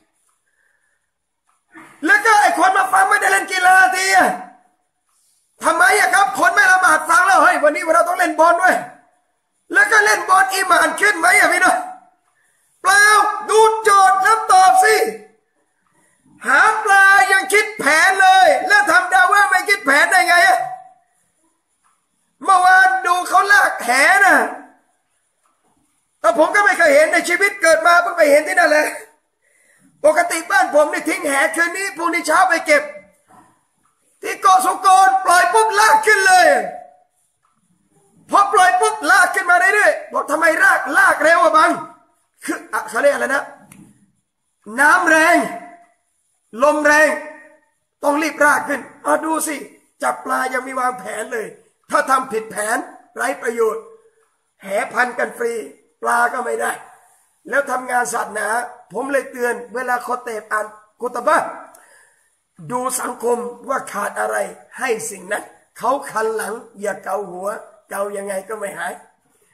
แล้วก็ไอ้คนมาฟังไม่ได้เล่นกีฬาทีทำไมอะครับคนไม่ละหมาดฟังแล้วเฮ้ยวันนี้เราต้องเล่นบอลด้วยแล้วก็เล่นบอลอีหม่านขึ้นไหมอะพี่น้องเปล่าดูโจทย์แล้วตอบสิหาปลายังคิดแผนเลยแล้วทำดาว่าไม่คิดแผนได้ไงอะเมื่อวานดูเขาลากแหนะแต่ผมก็ไม่เคยเห็นในชีวิตเกิดมาเพิ่งไปเห็นที่นั่นแหละปกติบ้านผมนี่ทิ้งแหคืนนี้พรุ่งนี้เช้าไปเก็บที่เกาะสุกรปล่อยปุ๊บลากขึ้นเลยพอปล่อยปุ๊บลากขึ้นมาเรื่อยๆบอกทำไมลากเร็วอะบังคือเขาเรียกอะไรนะน้ำแรงลมแรงต้องรีบลากขึ้นดูสิจับปลายังมีวางแผนเลยถ้าทำผิดแผนไร้ประโยชน์แหพันกันฟรีปลาก็ไม่ได้แล้วทำงานศาสนาผมเลยเตือนเวลาคอเตบอ่านกุตบะดูสังคมว่าขาดอะไรให้สิ่งนั้นเขาคันหลังอย่าเกาหัวเกายังไงก็ไม่หาย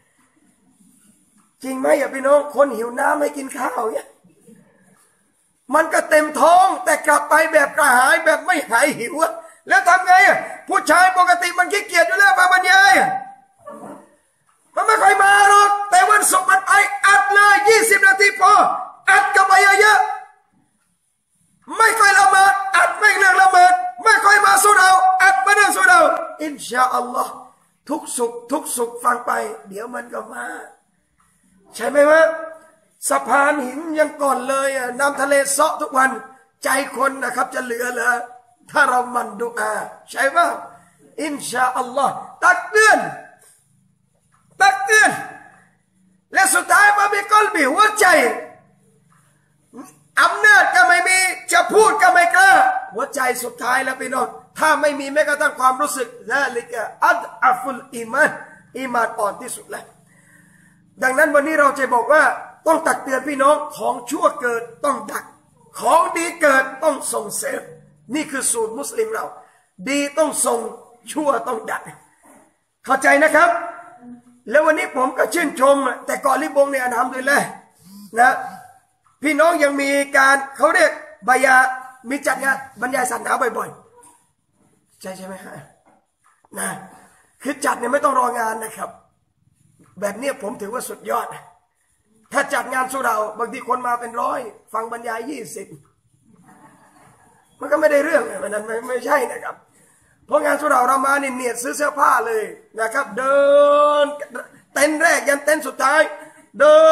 จริงไหมอย่าพี่น้องคนหิวน้ำให้กินข้าวเนี่ยมันก็เต็มท้องแต่กลับไปแบบกระหายแบบไม่หายหิวแล้วทำไงผู้ชายปกติมันขี้เกียจอยู่แล้วมาบรรยายมันไม่ค่อยมาหรอกแต่วันศุกร์มันไปอัดเลย20 นาทีพออัดกับไปเยอะไม่ค่อยละหมาดอัดไม่เรื่องละหมาดไม่ค่อยมาสุเราอัดมาเรื่องสุเราอินชาอัลลอฮ์ทุกสุขฟังไปเดี๋ยวมันก็มาใช่ไหมวะสะพานหินยังก่อนเลยน้ำทะเลเซาะทุกวันใจคนนะครับจะเหลือถ้าเรามันดุอาใช่ไหมอินชาอัลลอฮ์ตักเตือนและสุดท้ายมามีก้นบีหัวใจอำนาจก็ไม่มีจะพูดก็ไม่กล้าหัวใจสุดท้ายแล้วพี่น้องถ้าไม่มีแม้กระทั่งความรู้สึกนั่นเลยก็อัฟุลอีมานอ่อนที่สุดแล้วดังนั้นวันนี้เราจะบอกว่าต้องตักเตือนพี่น้องของชั่วเกิดต้องดักของดีเกิดต้องส่งเสริมนี่คือสูตรมุสลิมเราดีต้องส่งชั่วต้องดักเข้าใจนะครับแล้ววันนี้ผมก็ชื่นชมแต่ก่อนลิบงเนี่ยอัลฮัมดุลิลละห์นะพี่น้องยังมีการเขาเรียกบายามีจัดงานบรรยายศาสนาบ่อยๆใช่ไหมฮะนะคือจัดเนี่ยไม่ต้องรองานนะครับแบบนี้ผมถือว่าสุดยอดถ้าจัดงานสุเราบางทีคนมาเป็น100ฟังบรรยาย20มันก็ไม่ได้เรื่องมันนั้นไม่ใช่นะครับเพราะงานสุเรามาเนี่ยเนียดซื้อเสื้อผ้าเลยนะครับเดินเต็นแรกยันเต็นสุดท้ายเดิ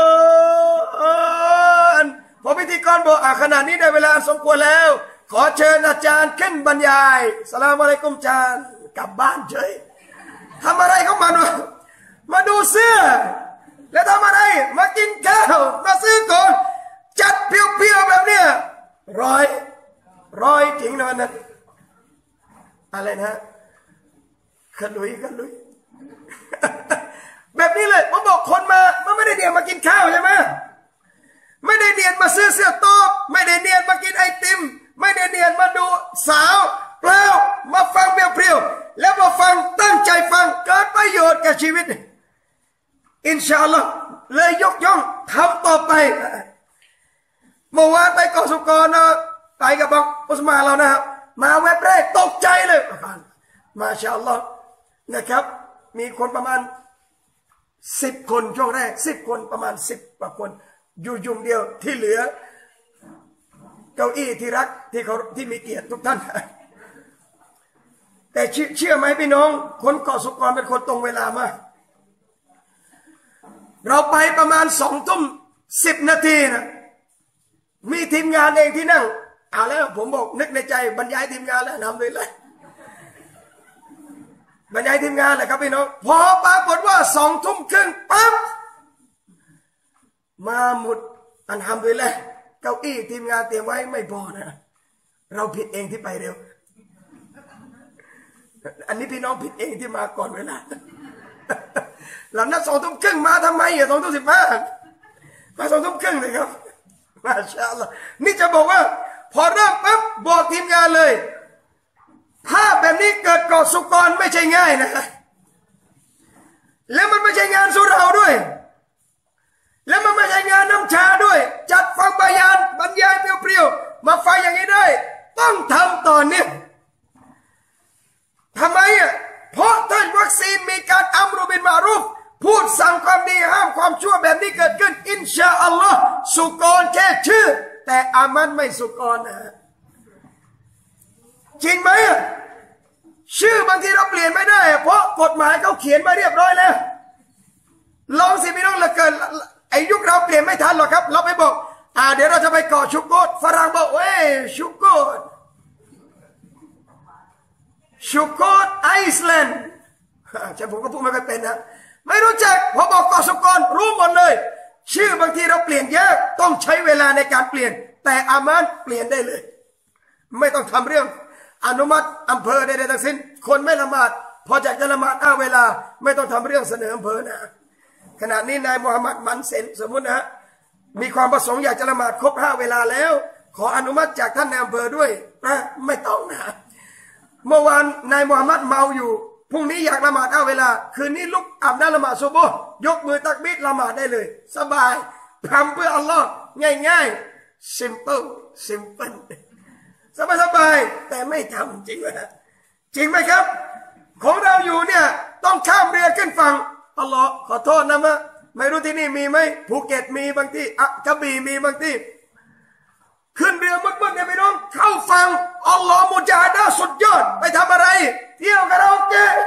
นพอพิธีกรบอกขนาดนี้ได้เวลาสมควรแล้วขอเชิญอาจารย์ขึ้นบรรยายสลามอะลัยกุมอาจารย์กลับบ้านเฉยทำอะไรเขามาดูเสื้อแล้วทำอะไรมากินข้าวมาซื้อก่อนจัดเพียวๆแบบเนี้ยร้อยจริงนะนั้นอะไรนะขลุยแบบนี้เลยผมบอกคนมามันไม่ได้เนียนมากินข้าวใช่ไหมไม่ได้เนียนมาซื้อเสื้อโต๊ะไม่ได้เนียนมากินไอติมไม่ได้เนียนมาดูสาวเปล่ามาฟังเปรี้ยวๆแล้วมาฟังตั้งใจฟังเกิดประโยชน์กับชีวิตอินชาอัลลอฮ์เลยยกย่องทำต่อไปเมื่อวานไปเกาะสุกรนะไปกับบังอุสมาเรานะครับมาเว็บแรกตกใจเลยมาชาอัลลอฮ์นะครับมีคนประมาณ10 คนช่วงแรก10 คนประมาณ10 กว่าคนอยู่ยุมเดียวที่เหลือเก้าอี้ที่รักที่มีเกียรติทุกท่านแต่เชื่อไหมพี่น้องคนเกาะสุกรเป็นคนตรงเวลามากเราไปประมาณ20:10 นาทีนะมีทีมงานเองที่นั่งเอาแล้วผมบอกนึกในใจบรรยายทีมงานแล้วนำเลยบรรยายทีมงานเลยครับพี่น้องพอปรากฏว่า20:30ปั๊บมาหมดอันทำด้วยแหละเก้าอี้ทีมงานเตรียมไว้ไม่พอนะเราผิดเองที่ไปเร็วอันนี้พี่น้องผิดเองที่มาก่อนเวลาเรานัด20:30มาทำไมอ่ะ20:15มา20:30เลยครับมาชาอัลลอฮ์นี่จะบอกว่าพอเริ่มปั๊บบอกทีมงานเลยถ้าแบบนี้เกิดก่อสุกรไม่ใช่ง่ายนะแล้วมันไม่ใช่งานสุราด้วยแล้วมันไม่ใช่งานน้ำชาด้วยจัดฟังบรรยายเปรี้ยวๆมาฟังอย่างนี้ได้ต้องทำต่อเนื่องทำไมอ่ะเพราะถ้าวัคซีนมีการอัมรุบิลมารุฟพูดสั่งความดีห้ามความชั่วแบบนี้เกิดขึ้นอินชาอัลลอฮ์สุกรแค่ชื่อแต่อามันไม่สุกรนะจริงไหมชื่อบางทีเราเปลี่ยนไม่ได้เพราะกฎหมายเขาเขียนมาเรียบร้อยแล้วลองสิพี่น้องละเกินไอ้ยุคเราเปลี่ยนไม่ทันหรอกครับเราไปบอกเดี๋ยวเราจะไปก่อชุกโกดฝรั่งบอกเว้ยชุกโกดไอซ์แลนด์ใช่ผมก็พูดไม่เป็นนะไม่รู้จักพอบอกก่อสุกรรู้หมดเลยชื่อบางทีเราเปลี่ยนยากต้องใช้เวลาในการเปลี่ยนแต่อามันเปลี่ยนได้เลยไม่ต้องทำเรื่องอนุมัติอำเภอใดๆทั้งสิ้นคนไม่ละหมาดพอจากจะละหมาดเวลาไม่ต้องทำเรื่องเสนออำเภอนะขณะนี้นายมูฮัมหมัดมันเซนสมมุตินะมีความประสงค์อยากจะละหมาดครบ5 เวลาแล้วขออนุมัติจากท่านนายอำเภอด้วยนะไม่ต้องนะเมื่อวานนายมูฮัมหมัดเมาอยู่พรุ่งนี้อยากละหมาดเวลาคืนนี้ลุกอาบน้ำละหมาดซุบฮ์ยกมือตักบิดละหมาดได้เลยสบายทำเพื่ออัลลอฮ์ง่ายๆ simple สบายแต่ไม่ทำจริงไหมจริงไหมครับของเราอยู่เนี่ยต้องข้ามเรือขึ้นฝั่งอัลลอฮ์ขอโทษนะมะไม่รู้ที่นี่มีไหมภูเก็ตมีบางที่กระบี่มีบางที่ขึ้นเรือมึกๆเนี่ยพี่น้องเข้าฝั่งอัลลอฮ์มุจาฮะดะห์สุดยอดไปทำอะไรเที่ยวคาราโอเกะ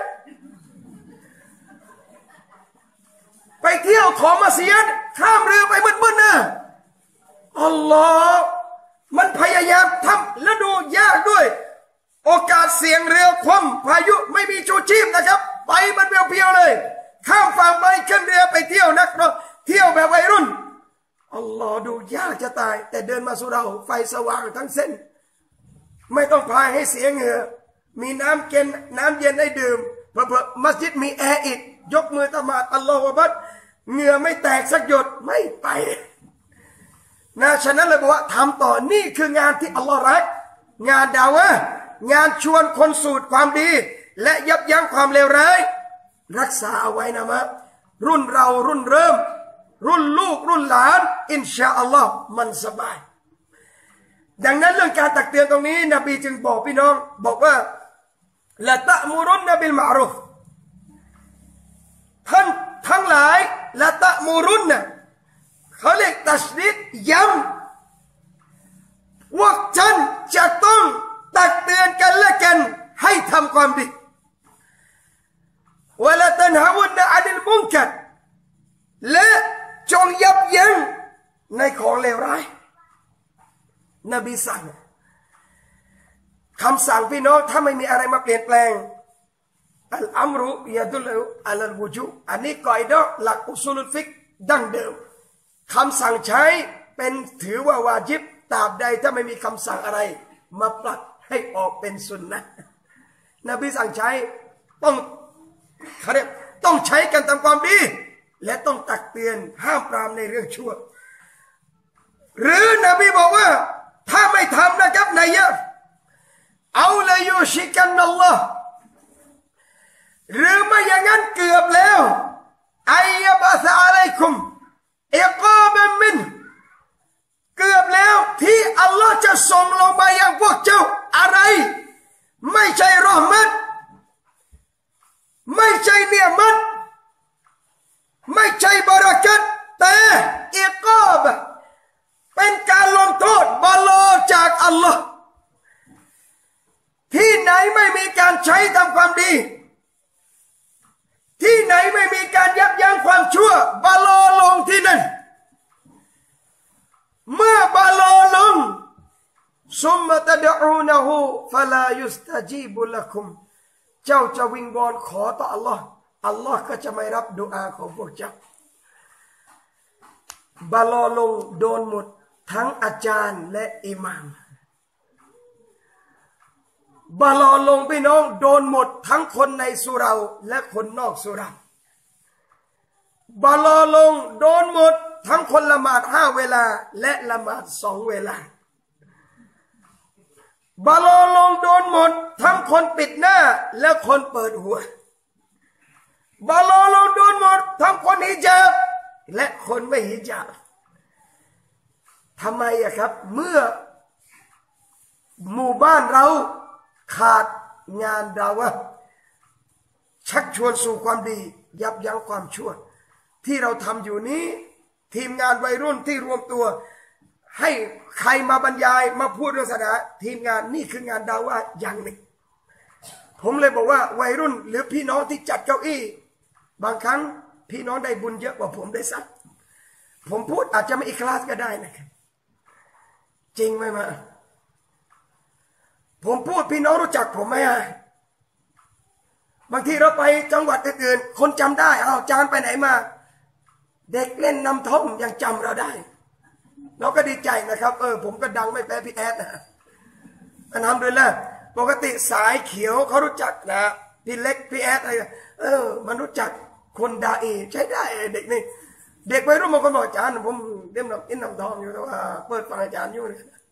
ไปเที่ยวของมัสยิดข้ามเรือไปมืดๆนะอัลลอฮ์มันพยายามทำแล้วดูยากด้วยโอกาสเสี่ยงเรือคว่ำพายุไม่มีชูชีพนะครับไปมันเพียวๆเลยข้ามฝั่งไปขึ้นเรือไปเที่ยวนักเที่ยวแบบวัยรุ่นอัลลอฮ์ดูยากจะตายแต่เดินมาสู่เราไฟสว่างทั้งเส้นไม่ต้องพายให้เสียเหงื่อมีน้ำเย็นให้ดื่มเพื่อมัสยิดมีแอร์อีกยกมือตะหมาดอัลลอฮฺวะบัดเหงื่อไม่แตกสักหยดไม่ไปนะฉะนั้นเลยบอกว่าทำต่อนี่คืองานที่อัลลอฮ์รักงานดาวะงานชวนคนสู่ความดีและยับยั้งความเลวร้ายรักษาเอาไว้นะมะรุ่นเรารุ่นเริ่มรุ่นลูกรุ่นหลานอินชาอัลลอฮ์มันสบายดังนั้นเรื่องการตักเตือนตรงนี้นบีจึงบอกพี่น้องบอกว่าละตะมุรุนบิลมะรุฟท่านทั้งหลายละตะมุรุนนะเขาเรียกตัชดีดย้ำว่าท่านจะต้องตักเตือนกันและกันให้ทำความดีวะละตันฮาวุนนะอันิลมุนกัรและจงยับยั้งในของเลวร้ายนบีสั่งคำสั่งพี่น้องถ้าไม่มีอะไรมาเปลี่ยนแปลงอัลอัมรุยะดุลอัลวุจูอันนี้กอยดะหลักอุซูลุลฟิกดั้งเดิมคำสั่งใช้เป็นถือว่าวาญิบตราบใดถ้าไม่มีคำสั่งอะไรมาปรับให้ออกเป็นสุนนะนบีสั่งใช้ต้องใช้กันตามความดีและต้องตักเตือนห้ามปรามในเรื่องชั่วหรือนบีบอกว่าถ้าไม่ทำนะครับนายะเอาละยูชิกันนัลลอฮ์หรือไม่อย่างนั้นเกือบแล้วอายะบะซะอะลัยกุมอิกาบันมินเกือบแล้วที่อัลลอฮ์จะส่งลงมายังพวกเจ้าอะไรไม่ใช่รอห์มัตไม่ใช่เนียมัตไม่ใช่บารักัตแต่อิกาบะเป็นการลงโทษบาลอจากอัลลอฮ์ที่ไหนไม่มีการใช้ทำความดีที่ไหนไม่มีการยับยั้งความชั่วบาลอลงที่นั่นเมื่อบาลอลงซุมมะตะดะอูนะฮูฟะลายุสตะจีบุละคุมเจ้าจะวิงวอนขอต่ออัลลอฮ์อัลลอฮ์ก็จะไม่รับดุอาของพวกเจ้าบาลอลงโดนหมดทั้งอาจารย์และอิหม่ามบาลอลงพี่น้องโดนหมดทั้งคนในสุเราและคนนอกสุเราบาลอลงโดนหมดทั้งคนละหมาด5 เวลาและละหมาด2 เวลาบาลอลงโดนหมดทั้งคนปิดหน้าและคนเปิดหัวบาลอลงโดนหมดทั้งคนฮิญาบและคนไม่ฮิญาบทำไมอะครับเมื่อหมู่บ้านเราขาดงานดาวะชักชวนสู่ความดียับยั้งความชั่วที่เราทำอยู่นี้ทีมงานวัยรุ่นที่รวมตัวให้ใครมาบรรยายมาพูดเรื่องศาสนาทีมงานนี่คืองานดาวะอย่างหนึ่งผมเลยบอกว่าวัยรุ่นหรือพี่น้องที่จัดเก้าอี้บางครั้งพี่น้องได้บุญเยอะกว่าผมได้สักผมพูดอาจจะไม่อิคลาสก็ได้นะครับจริงไหมมาผมพูดพี่น้องรู้จักผมไหมฮะบางทีเราไปจังหวัดอื่นๆคนจำได้อ้าวจานไปไหนมาเด็กเล่นน้ำท่อมยังจำเราได้เราก็ดีใจนะครับผมก็ดังไม่แพ้พี่แอดนะอันทำด้วยละปกติสายเขียวเขารู้จักนะพี่เล็กพี่แอดอะไรมันรู้จักคนดาอีใช้ได้เด็กนี่เด็กวัยรุ่นบางคนบอกอาจารย์ผมเล่นน้ำทองอยู่แต่ว่าเปิดฟังอาจารย์อยู่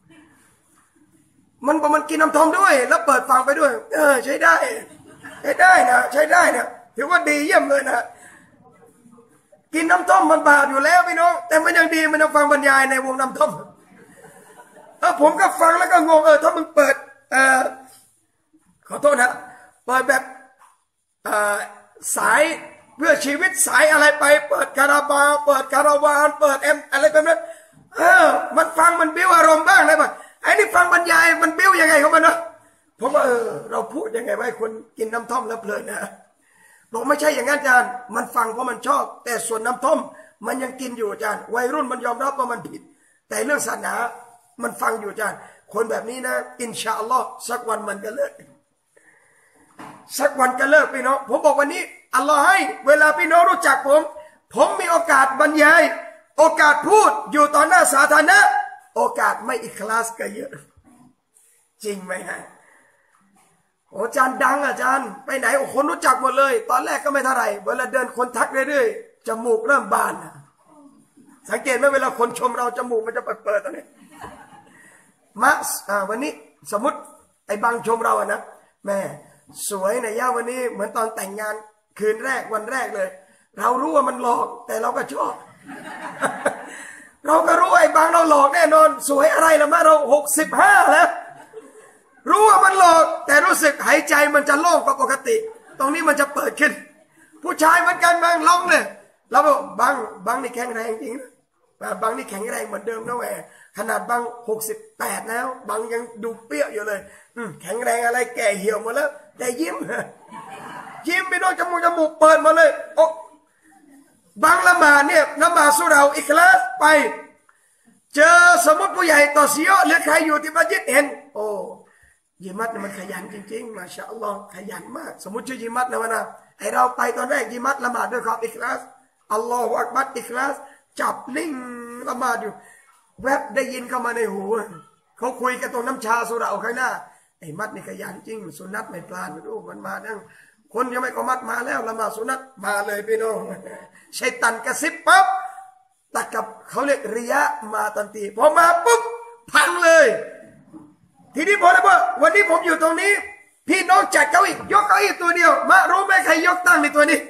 มันกินน้ำทองด้วยแล้วเปิดฟังไปด้วยใช้ได้นะใช้ได้นะถือว่าดีเยี่ยมเลยนะกินน้ำต้มมันบาปอยู่แล้วพี่น้องแต่มันยังดีมันยังฟังบรรยายในวงน้ำต้มผมก็ฟังแล้วก็งงถ้ามึงเปิดขอโทษนะเปิดแบบสายเพื่อชีวิตสายอะไรไปเปิดคาราบาวเปิดคาราวานเปิดเอ็มอะไรแบบนั้นมันฟังมันบิ้วอารมณ์บ้างเลยป่ะไอ้นี่ฟังบรรยายมันบิ้วยังไงของมันเนาะผมว่าเราพูดยังไงไว้คนกินน้ำท่อมแล้วเพลินนะบอกไม่ใช่อย่างนั้นอาจารย์มันฟังเพราะมันชอบแต่ส่วนน้ำท่อมมันยังกินอยู่อาจารย์วัยรุ่นมันยอมรับว่ามันผิดแต่เรื่องศาสนามันฟังอยู่อาจารย์คนแบบนี้นะอินชาอัลลอฮ์สักวันมันก็เลิกสักวันก็เลิกพี่น้องผมบอกวันนี้อัลลอฮ์ให้เวลาพี่น้องรู้จักผมมีโอกาสบรรยายโอกาสพูดอยู่ต่อหน้าสาธารณะโอกาสไม่อิคลาสก็เยอะจริงไหมฮะอาจารย์ดังอาจารย์ไปไหนคนรู้จักหมดเลยตอนแรกก็ไม่เท่าไหร่เวลาเดินคนทักเรื่อยๆจมูกเริ่มบานสังเกตไหมเวลาคนชมเราจมูกมันจะเปิดตอนนี้วันนี้สมมติไอ้บางชมเราอะนะแม่สวยนะย่าวันนี้เหมือนตอนแต่งงานคืนแรกวันแรกเลยเรารู้ว่ามันหลอกแต่เราก็ชอบ เราก็รู้ไอ้บางเราหลอกแน่นอนสวยอะไรละมาเรา65แล้วรู้ว่ามันหลอกแต่รู้สึกหายใจมันจะโล่งกว่าปกติตรงนี้มันจะเปิดขึ้นผู้ชายเหมือนกันบางลองเลยเราบอกบางนี่แข็งแรงจริงนะบางนี่แข็งแรงเหมือนเดิมนะแหวขนาดบาง68แล้วบางยังดูเปรี้ยวอยู่เลยแข็งแรงอะไรแก่เหี่ยวหมดแล้วแต่ยิ้มไปโดนจมูกเปิดมาเลยโอ้บางละหมาดเนี่ยละหมาดสุเราอิคลาสไปเจอสมมติผู้ใหญ่ต่อเสียหรือใครอยู่ที่มัสยิดเห็นโอ้ยิมัดเนี่ยมันขยันจริงๆมาชาอัลลอฮ์ขยันมากสมมติชื่อยิมัดนะวะนะไอเราไปตอนแรกยิมัดละหมาดด้วยความอิคลาสอัลลอฮฺอักบัรอิคลาสจับนิ่งละหมาดอยู่แวบได้ยินเข้ามาในหูเขาคุยกันตรงน้ำชาสุราข้างหน้าไอมัดนี่ขยันจริงสุนัตไม่พลาดดูมันมานั่งคนยังไม่ก็มัดมาแล้วละหมาดสุนัตมาเลยพี่น้องชัยตันกระซิบปั๊บตัดกับเขาเรียกริยะมาทันทีพอมาปุ๊บพังเลยทีนี้พอแล้วว่าวันนี้ผมอยู่ตรงนี้พี่น้องจัดเก้าอี้ยกเก้าอี้ตัวเดียวมารู้ไหมใครยกตั้งในตัวนี้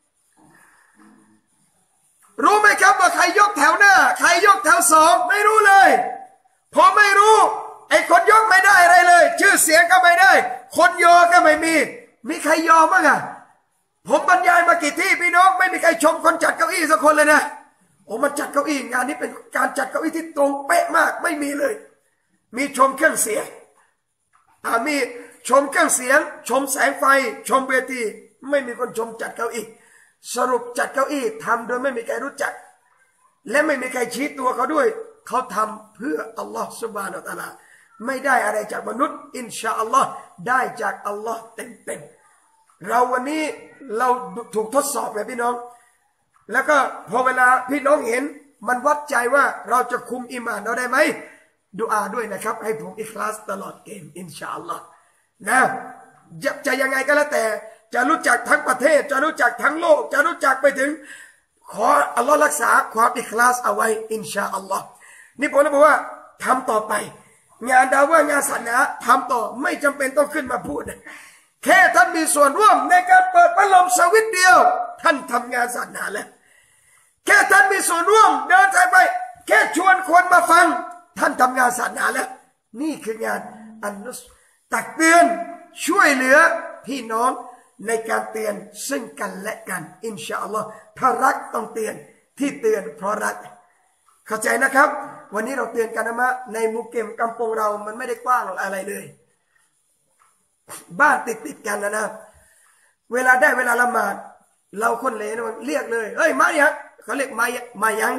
รู้ไหมครับว่าใครยกแถวหน้าใครยกแถวสองไม่รู้เลยพอไม่รู้ไอ้คนยกไม่ได้อะไรเลยชื่อเสียงก็ไม่ได้คนยอก็ไม่มีใครยอมบ้างอะผมบรรยายมากี่ที่พี่น้องไม่มีใครชมคนจัดเก้าอี้สักคนเลยนะโอ้มันจัดเก้าอี้งานนี้เป็นการจัดเก้าอี้ที่ตรงเป๊ะมากไม่มีเลยมีชมเครื่องเสียงมีชมเครื่องเสียงชมแสงไฟชมเวทีไม่มีคนชมจัดเก้าอี้สรุปจัดเก้าอี้ทำโดยไม่มีใครรู้จักและไม่มีใครชี้ตัวเขาด้วยเขาทำเพื่ออัลลอฮฺซุบฮานะฮูวะตะอาลาไม่ได้อะไรจากมนุษย์อินชาอัลลอฮ์ได้จากอัลลอฮ์เต็มเราวันนี้เราถูกทดสอบไงพี่น้องแล้วก็พอเวลาพี่น้องเห็นมันวัดใจว่าเราจะคุมอีหม่านเราได้ไหมดุอาด้วยนะครับให้ผมอิคลาสตลอดเกมอินชาอัลลอฮ์นะจะยังไงก็แล้วแต่จะรู้จักทั้งประเทศจะรู้จักทั้งโลกจะรู้จักไปถึงขออัลลอฮ์รักษาความอิคลาสเอาไว้อินชาอัลลอฮ์นี่ผมเลยบอกว่าทำต่อไปงานดาวางานศาสนาทำต่อไม่จำเป็นต้องขึ้นมาพูดแค่ท่านมีส่วนร่วมในการเปิดพัดลมสวิตช์เดียวท่านทำงานศาสนาแล้วแค่ท่านมีส่วนร่วมเดินทางไปแค่ชวนคนมาฟังท่านทำงานศาสนาแล้วนี่คืองานอันนุสตักเตือนช่วยเหลือพี่น้องในการเตือนซึ่งกันและกันอินชาอัลลอฮ์ถ้ารักต้องเตือนที่เตือนเพราะรักเข้าใจนะครับวันนี้เราเตือนกันนะมะในมุกเกมกำปงเรามันไม่ได้กว้างอะไรเลยบ้านติดกันนะเวลาได้เวลาละหมาดเราคนเลวเรียกเลยเอ้ยมายังเขาเรียกมายัง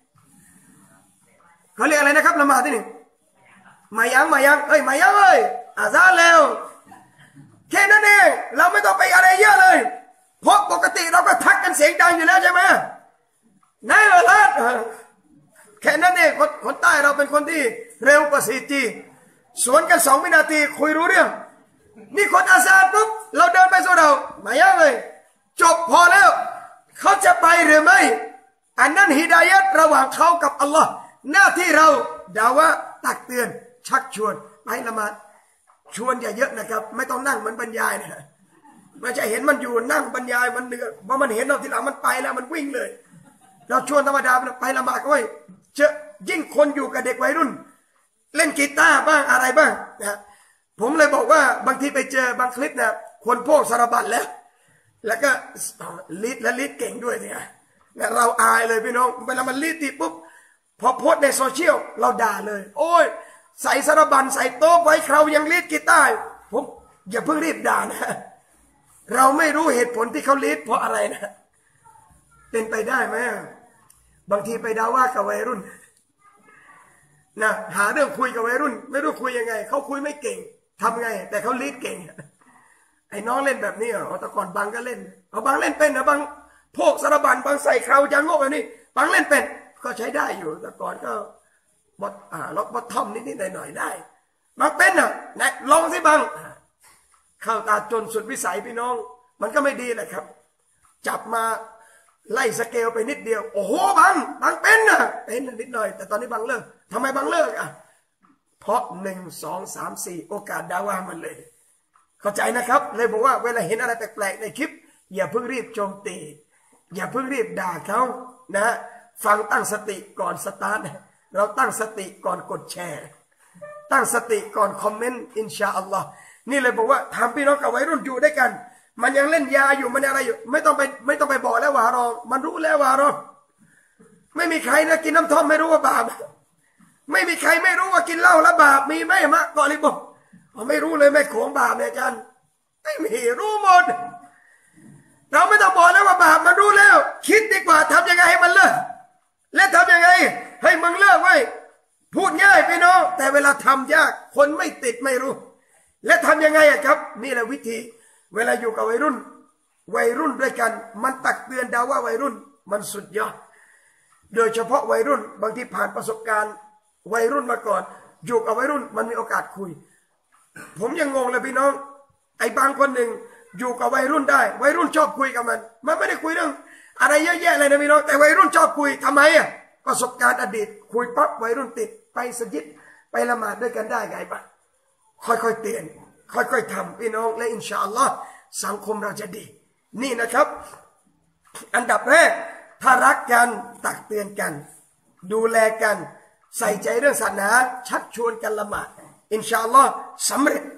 เขาเรียกอะไรนะครับละหมาดที่หนึ่งมายังเอ้ยมายังเอ้ยอาซานแล้วแค่นั้นเองเราไม่ต้องไปอะไรเยอะเลยเพราะปกติเราก็ทักกันเสียงดังอยู่แล้วใช่ไหมนายละลัดแค่นั้นเองคนใต้เราเป็นคนที่เร็วกว่า4Gสวนกัน2 วินาทีคุยรู้เรื่องนี่คนอาซานปุ๊บเราเดินไปสู่เรามายังเลยจบพอแล้วเขาจะไปหรือไม่อันนั้นฮิดายัตระหว่างเขากับอัลลอฮ์หน้าที่เราด่าว่าตักเตือนชักชวนไปละหมาดชวนอย่าเยอะนะครับไม่ต้องนั่งมันบรรยายนะมันจะเห็นมันอยู่นั่งบรรยายมันเหนื่อยเพราะมันเห็นเราทีหลังมันไปแล้วมันวิ่งเลยเราชวนธรรมดาไปละหมาดก็ไม่เจอยิ่งคนอยู่กับเด็กวัยรุ่นเล่นกีตาร์บ้างอะไรบ้างนะผมเลยบอกว่าบางทีไปเจอบางคลิปนะคนพวกสารบัญแล้วก็ลีดเก่งด้วยเนี่ยเราอายเลยพี่น้องเวลามันลีดตีปุ๊บพอโพสในโซเชียลเราด่าเลยโอ้ยใส่สารบัญใส่โต๊ะไว้เขายังลีดกีตาร์ผมอย่าเพิ่งรีบด่านะเราไม่รู้เหตุผลที่เขาลีดเพราะอะไรนะเป็นไปได้ไหมบางทีไปด่าว่ากับวัยรุ่นนะหาเรื่องคุยกับวัยรุ่นไม่รู้คุยยังไงเขาคุยไม่เก่งทำไงแต่เขาลีดเก่งไอ้น้องเล่นแบบนี้อ๋อแต่ก่อนบังก็เล่นเอาบังเล่นเป็นนะบังพวกสารบัญบังใส่เขาจะโง่แบบนี้บังเล่นเป็นก็ใช้ได้อยู่แต่ก่อนก็ล็อกบอททอมนิดหน่อยได้บังเป็นนะนะลองสิบังเข้าตาจนสุดวิสัยพี่น้องมันก็ไม่ดีแหละครับจับมาไล่สเกลไปนิดเดียวโอ้โหบังเป็นนะเป็นนิดหน่อยแต่ตอนนี้บังเลิกทำไมบังเลิกเพราะ1 2 3 4โอกาสด่าว่ามันเลยเข้าใจนะครับเลยบอกว่าเวลาเห็นอะไรแปลกๆในคลิปอย่าเพิ่งรีบโจมตีอย่าเพิ่งรีบด่าเขานะฟังตั้งสติก่อนสตาร์ทเราตั้งสติก่อนกดแชร์ตั้งสติก่อนคอมเมนต์อินชาอัลลอฮ์นี่เลยบอกว่าทำพี่น้องกับวัยรุ่นอยู่ด้วยกันมันยังเล่นยาอยู่มันอะไรอยู่ไม่ต้องไปบอกแล้วว่าฮารอมมันรู้แล้วว่าฮารอมไม่มีใครนะกินน้ำท่อมไม่รู้ว่าบาปไม่มีใครไม่รู้ว่ากินเหล้าแล้วบาปมีไหมมะกอลิบอกไม่รู้เลยแม่โขงบาปเนี่ยอาจารย์ไม่มีรู้หมดเราไม่ต้องบอกแล้วว่าบาปมันรู้แล้วคิดดีกว่าทำยังไงให้มันเลิกและทำยังไงให้มึงเลิกไว้พูดง่ายพี่น้องแต่เวลาทำยากคนไม่ติดไม่รู้และทำยังไงครับนี่แหละวิธีเวลาอยู่กับวัยรุ่นด้วยกันมันตักเตือนดาว่าวัยรุ่นมันสุดยอดโดยเฉพาะวัยรุ่นบางที่ผ่านประสบการณ์วัยรุ่นมาก่อนอยู่กับวัยรุ่นมันมีโอกาสคุยผมยังงงเลยพี่น้องไอ้บางคนหนึ่งอยู่กับวัยรุ่นได้วัยรุ่นชอบคุยกับมันไม่ได้คุยเรื่องอะไรเยอะแยะเลยนะพี่น้องแต่วัยรุ่นชอบคุยทำไมประสบการณ์อดีตคุยปั๊บวัยรุ่นติดไปสยิดไปละหมาดด้วยกันได้ไงปะค่อยๆเตือนค่อยๆทำพี่น้องและอินชาอัลลอฮ์สังคมเราจะดีนี่นะครับอันดับแรกถ้ารักกันตักเตือนกันดูแลกันใส่ใจเรื่องศาสนาชักชวนกันละหมาดอินชาอัลลอฮ์สำเร็จ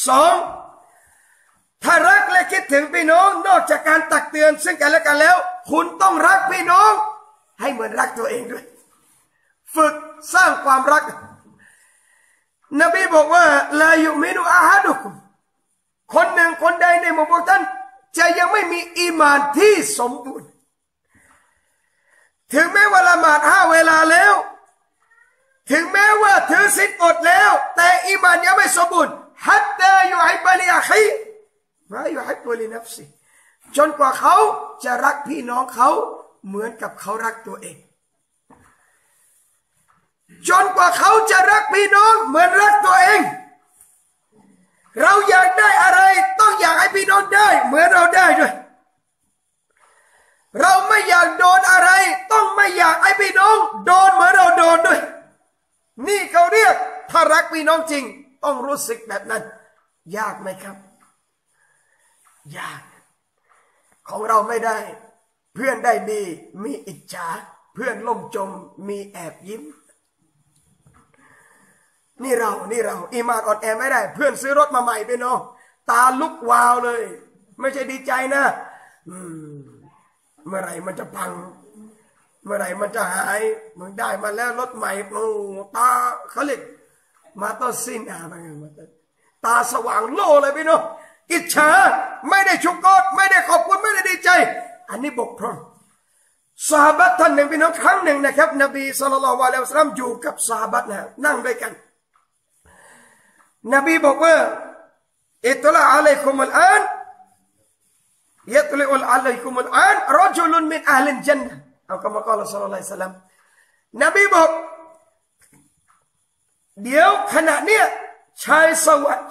2ถ้ารักและคิดถึงพี่น้องนอกจากการตักเตือนซึ่งกันและกันแล้วคุณต้องรักพี่น้องให้เหมือนรักตัวเองด้วยฝึกสร้างความรักนบีบอกว่าลายุมินุอาฮัดุคุมคนหนึ่งคนใดในหมู่พวกท่านจะยังไม่มีอีหม่านที่สมบูรณ์ถึงแม้ว่าละหมาด5 เวลาแล้วถึงแม้ว่าถือศีลอดแล้วแต่อีหม่านยังไม่สมบูรณ์ฮัตตายุอิบะลิอาคีมาอยู่ให้บรินับสิจนกว่าเขาจะรักพี่น้องเขาเหมือนกับเขารักตัวเองจนกว่าเขาจะรักพี่น้องเหมือนรักตัวเองเราอยากได้อะไรต้องอยากให้พี่น้องได้เหมือนเราได้ด้วยเราไม่อยากโดนอะไรต้องไม่อยากให้พี่น้องโดนเหมือนเราโดนด้วยนี่เขาเรียกถ้ารักพี่น้องจริงต้องรู้สึกแบบนั้นยากไหมครับยากของเราไม่ได้เพื่อนได้ดีมีอิจฉาเพื่อนล่มจมมีแอบยิ้มนี่เราอีมานอ่อนแอไม่ได้เพื่อนซื้อรถมาใหม่ไปน้องตาลุกวาวเลยไม่ใช่ดีใจนะเมื่อไหร่มันจะพังเมื่อไหร่มันจะหายมึงได้มาแล้วรถใหม่โอ้ตาเขาเรียกมาต้นสิ้นตาสว่างโล่เลยพี่น้องอิจฉาไม่ได้ชุกโกดไม่ได้ขอบคุณไม่ได้ดีใจอันนี้บกพร่องซอฮาบะห์ท่านหนึ่งพี่น้องครั้งหนึ่งนะครับนบีศ็อลลัลลอฮุอะลัยฮิวะซัลลัมอยู่กับซอฮาบะห์นะนั่งด้วยกันนบีบอกว่าอิตลาอะลัยกุมุลอานยัตลิอุอะลัยกุมุลอานรอจุลุนมินอะห์ลิลญันนะห์เอาคำกล่าวศ็อลลัลลอฮุอะลัยฮิวะซัลลัมนบีบอกเดี๋ยวขณะเนี้ยชาวสวรรค์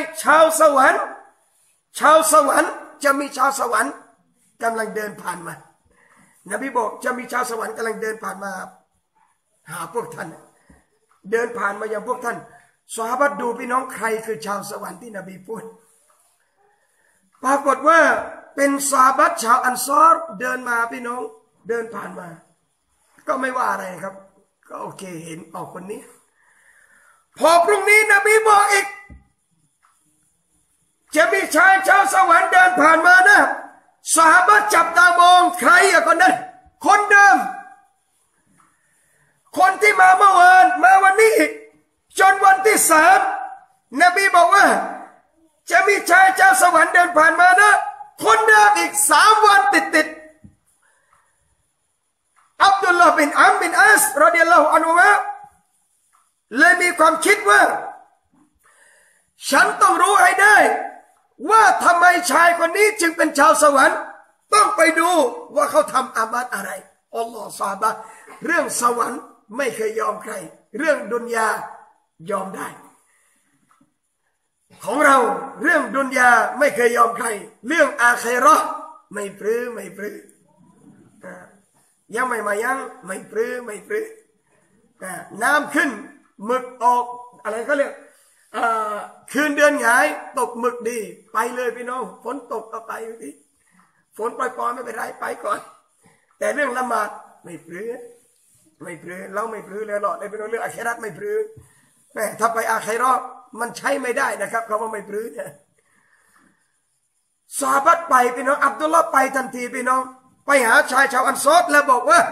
จะมีชาวสวรรค์กำลังเดินผ่านมานบีบอกจะมีชาวสวรรค์กำลังเดินผ่านมาหาพวกท่านเดินผ่านมายังพวกท่านซอฮาบะห์ดูพี่น้องใครคือชาวสวรรค์ที่นบีพูดปรากฏว่าเป็นซอฮาบะห์ชาวอันซอรเดินมาพี่น้องเดินผ่านมาก็ไม่ว่าอะไรครับก็โอเคเห็นออกคนนี้พอพรุ่งนี้นบีบอกอีกจะมีชายชาวสวรรค์เดินผ่านมานะซอฮาบะห์จับตามองใครอะคนนั้นคนเดิมคนที่มาเมื่อวานมาวันนี้อีกจนวันที่3นบีบอกว่าจะมีชายชาวสวรรค์เดินผ่านมานะคนเดิมอีก3 วันติดอับดุลลาห์บินอัมบินอัสรอฎิยัลลอฮุอันฮุมาเลยมีความคิดว่าฉันต้องรู้ให้ได้ว่าทำไมชายคนนี้จึงเป็นชาวสวรรค์ต้องไปดูว่าเขาทำอามัลอะไรอัลลอฮฺซาบะเรื่องสวรรค์ไม่เคยยอมใครเรื่องดุนยายอมได้ของเราเรื่องดุนยาไม่เคยยอมใครเรื่องอาคิเราะห์ไม่ปลื้มยังไม่มายังไม่ปลื้มน้ำขึ้นหมึกออกอะไรก็เรียกคืนเดือนหงายตกหมึกดีไปเลยพี่น้องฝนตกก็ไปดิฝนปล่อยๆไม่เป็นไรไปก่อนแต่เรื่องละหมาดไม่ปลื้เราไม่ปลื้แล้วหรอกในพี่น้องเรื่องอาคิเราะห์ไม่ปลื้แต่ถ้าไปอาคิเราะห์มันใช้ไม่ได้นะครับคำว่าไม่ปลื้เนี่ยซอฮาบะห์ไปพี่น้องอับดุลลาห์ไปทันทีพี่น้องไปหาชายชาวอันซอรแล้วบอกว่า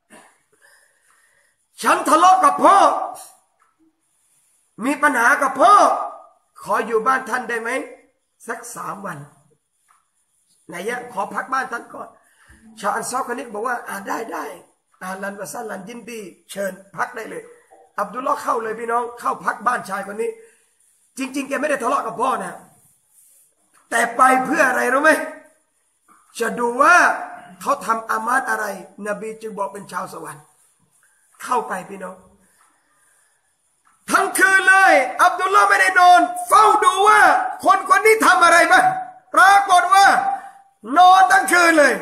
ฉันทะเลาะกับพ่อมีปัญหากับพ่อขออยู่บ้านท่านได้ไหมสัก3 วันไหนขอพักบ้านท่านก่อนชาวอันซอรคนนี้บอกว่าได้ลันวะซัลลันยินดีเชิญพักได้เลยอับดุลลาห์เข้าเลยพี่น้องเข้าพักบ้านชายคนนี้จริงๆแกไม่ได้ทะเลาะกับพ่อนะแต่ไปเพื่ออะไรรู้ไหมจะดูว่าเขาทำอามัลอะไรนบีจึงบอกเป็นชาวสวรรค์เข้าไปพี่น้องทั้งคืนเลยอับดุลลาห์ไม่ได้นอนเฝ้าดูว่าคนนี้ทำอะไรบ้างปรากฏว่านอนทั้งคืนเลย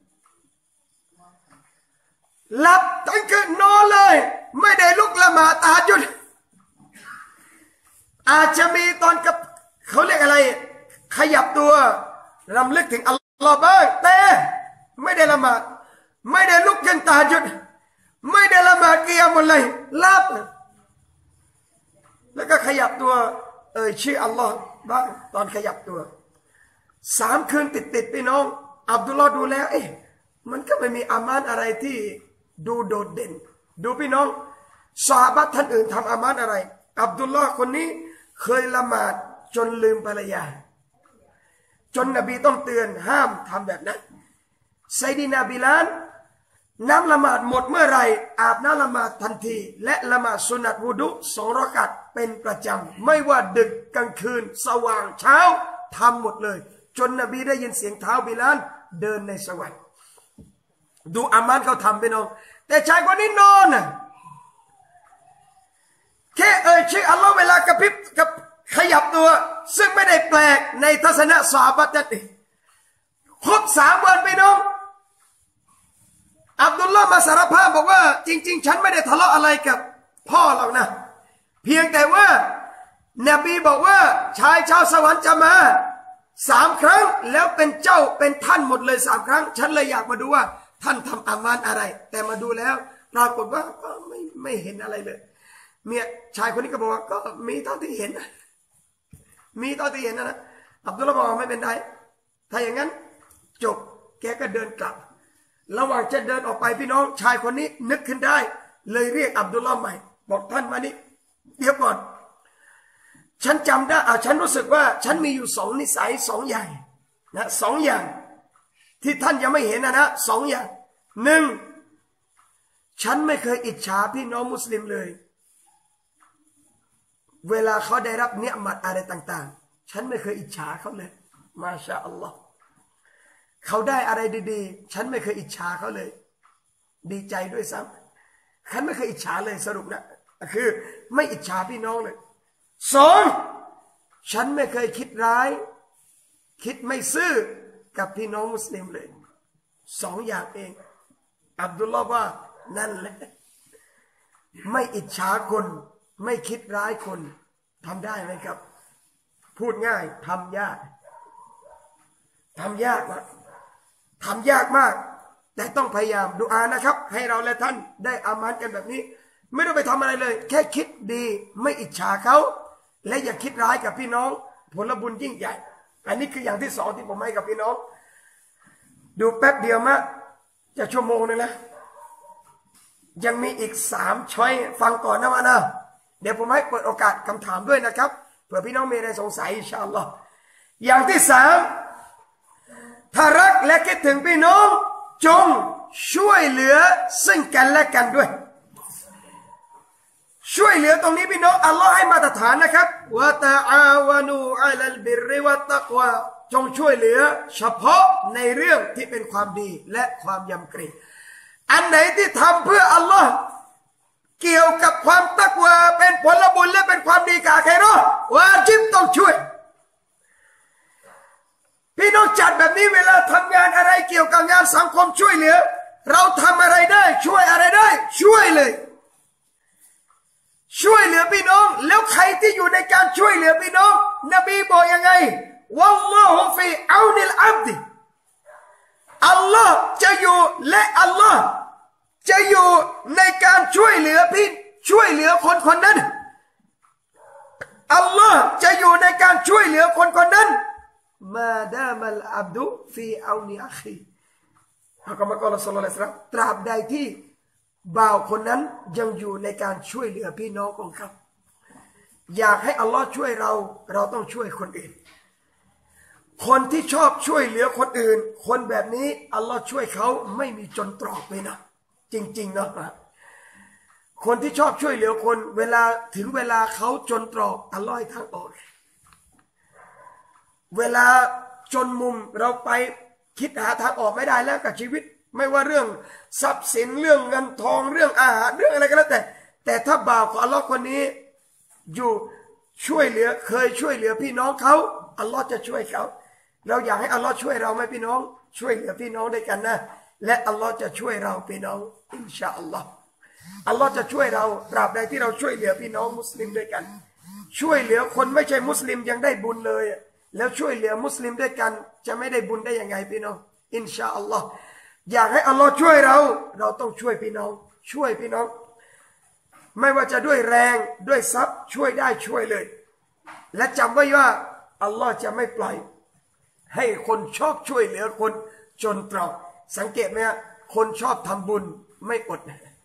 หลับทั้งคืนนอนเลยไม่ได้ลุกละหมาดตะฮัจญุดอาจจะมีตอนกับเขาเรียกอะไรขยับตัวรำลึกถึงอัลลอฮ์บ้างแต่ไม่ได้ละหมาดไม่ได้ลุกยันตะฮัจญุดไม่ได้ละหมาดกิยามุลไลล์หลับแล้วก็ขยับตัวชื่ออัลลอฮ์บ้างตอนขยับตัว3 คืนติดพี่น้องอับดุลลาห์ดูแล้วมันก็ไม่มีอามัลอะไรที่ดูโดดเด่นดูพี่น้องซอฮาบะห์ท่านอื่นทำอามัลอะไรอับดุลลาห์คนนี้เคยละหมาดจนลืมภรรยาจนนบีต้องเตือนห้ามทำแบบนั้นไซดีนาบิลาลน้ำละหมาดหมดเมื่อไรอาบน้ำละหมาดทันทีและละหมาดสุนัตวุดุ2 รอกาตเป็นประจำไม่ว่าดึกกลางคืนสว่างเช้าทำหมดเลยจนนบีได้ยินเสียงเท้าบิลาลเดินในสวรรค์ดูอามันเขาทำไปน้องแต่ชายคนนี้นอนน่ะแค่ชื่ออัลลอฮ์เวลากระพริบกับขยับตัวซึ่งไม่ได้แปลกในทัศนะซอฮาบะห์นี่ครบ3 วันไปน้องอับดุลลาห์มาสารภาพบอกว่าจริงๆฉันไม่ได้ทะเลาะอะไรกับพ่อหรอกนะเพียงแต่ว่านบีบอกว่าชายชาวสวรรค์จะมา3 ครั้งแล้วเป็นเจ้าเป็นท่านหมดเลย3 ครั้งฉันเลยอยากมาดูว่าท่านทำอามานอะไรแต่มาดูแล้วปรากฏว่าก็ไม่เห็นอะไรเลยเมียชายคนนี้ก็บอกว่าก็มีเท่าที่เห็นมีเท่าที่เห็นนะอับดุลลาห์บอกว่าไม่เป็นไรถ้าอย่างนั้นจบแกก็เดินกลับระหว่างจะเดินออกไปพี่น้องชายคนนี้นึกขึ้นได้เลยเรียกอับดุลลาห์ใหม่บอกท่านมานี่เดี๋ยวก่อนฉันจำได้ฉันรู้สึกว่าฉันมีอยู่2 นิสัย2 อย่างนะ2 อย่างที่ท่านยังไม่เห็นนะ2 อย่าง1ฉันไม่เคยอิจฉาพี่น้องมุสลิมเลยเวลาเขาได้รับเนียมัตอะไรต่างๆฉันไม่เคยอิจฉาเขาเลยมาชาอัลลอฮ์เขาได้อะไรดีๆฉันไม่เคยอิจฉาเขาเลยดีใจด้วยซ้ำฉันไม่เคยอิจฉาเลยสรุปนะคือไม่อิจฉาพี่น้องเลย2ฉันไม่เคยคิดร้ายคิดไม่ซื่อกับพี่น้องมุสลิมเลย2 อย่างเองอับดุลลาห์ว่านั่นแหละไม่อิจฉาคนไม่คิดร้ายคนทำได้ไหมครับพูดง่ายทำยากมากทำยากมากแต่ต้องพยายามดุอานะครับให้เราและท่านได้อามันกันแบบนี้ไม่ต้องไปทำอะไรเลยแค่คิดดีไม่อิจฉาเขาและอย่าคิดร้ายกับพี่น้องผลบุญยิ่งใหญ่อันนี้คืออย่างที่2ที่ผมให้กับพี่น้องดูแป๊บเดียวมาจะชั่วโมงนึงแล้วยังมีอีก3 ช้อยฟังก่อนนะมานะเดี๋ยวผมให้เปิดโอกาสคำถามด้วยนะครับเผื่อพี่น้องมีอะไรสงสัยอินชาอัลลอฮ์อย่างที่3ถ้ารักและคิดถึงพี่น้องจงช่วยเหลือซึ่งกันและกันด้วยช่วยเหลือตรงนี้พี่น้องอัลลอฮ์ให้มาตรฐานนะครับวะตะอาวานูอะลัลบิรวัตตักวาจงช่วยเหลือเฉพาะในเรื่องที่เป็นความดีและความยำเกรงอันไหนที่ทำเพื่ออัลลอฮ์เกี่ยวกับความตักวาเป็นผลบุญและเป็นความดีกาใครรอวาจิบต้องช่วยพี่น้องจัดแบบนี้เวลาทำงานอะไรเกี่ยวกับงานสังคมช่วยเหลือเราทำอะไรได้ช่วยอะไรได้ช่วยเลยช่วยเหลือพี่น้องแล้วใครที่อยู่ในการช่วยเหลือพี่น้องนบีบอกยังไงวัลลอฮุฟีเอานิลอับดิอัลลอฮ์จะอยู่และอัลลอฮ์จะอยู่ในการช่วยเหลือพี่ช่วยเหลือคนคนนั้นอัลลอฮ์จะอยู่ในการช่วยเหลือคนคนนั้นมาดามัลอับดุฟีเอานิอัคีอัลกุรอานอัลลอฮ์ศ็อลลัลลอฮุอะลัยฮิวะซัลลัมตราบใดที่บ่าวคนนั้นยังอยู่ในการช่วยเหลือพี่น้องของเขาอยากให้อัลลอฮ์ช่วยเราต้องช่วยคนอื่นคนที่ชอบช่วยเหลือคนอื่นคนแบบนี้อัลลอฮ์ช่วยเขาไม่มีจนตรอกเลยนะจริงๆนะคนที่ชอบช่วยเหลือคนเวลาถึงเวลาเขาจนตรอกอัลลอฮ์ให้ทางออกเวลาจนมุมเราไปคิดหาทางออกไม่ได้แล้วกับชีวิตไม่ว่าเรื่องทรัพย์สินเรื่องเงินทองเรื่องอาหารเรื่องอะไรก็แล้วแต่ถ้าบ่าวของอัลลอฮ์คนนี้อยู่ช่วยเหลือเคยช่วยเหลือพี่น้องเขาอัลลอฮ์จะช่วยเขาเราอยากให้อัลลอฮ์ช่วยเราไหมพี่น้องช่วยเหลือพี่น้องด้วยกันนะและอัลลอฮ์จะช่วยเราพี่น้องอินชาอัลลอฮ์อัลลอฮ์จะช่วยเราตราบใดที่เราช่วยเหลือพี่น้องมุสลิมด้วยกันช่วยเหลือคนไม่ใช่มุสลิมยังได้บุญเลยแล้วช่วยเหลือมุสลิมด้วยกันจะไม่ได้บุญได้ยังไงพี่น้องอินชาอัลลอฮ์อยากให้อัลลอฮ์ช่วยเราต้องช่วยพี่น้องช่วยพี่น้องไม่ว่าจะด้วยแรงด้วยทรัพย์ช่วยได้ช่วยเลยและจำไว้ว่าอัลลอฮ์จะไม่ปล่อยให้คนชอบช่วยเหลือคนจนตรอกสังเกตไหมฮะคนชอบทำบุญไม่อด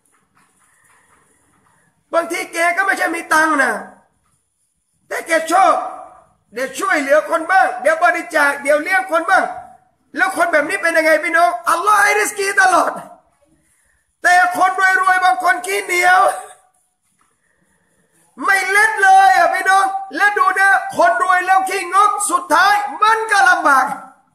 บางทีแกก็ไม่ใช่มีตังค์นะแต่แกชอบเดี๋ยวช่วยเหลือคนบ้างเดี๋ยวบริจาคเดี๋ยวเลี้ยงคนบ้างแล้วคนแบบนี้เป็นยังไงพี่น้องอัลลอฮ์ให้ริสกีตลอดแต่คนรวยๆบางคนขี้เหนียวไม่เล็ดเลยพี่น้องและดูนะคนรวยแล้วขี้งกสุดท้ายไม่ำบาก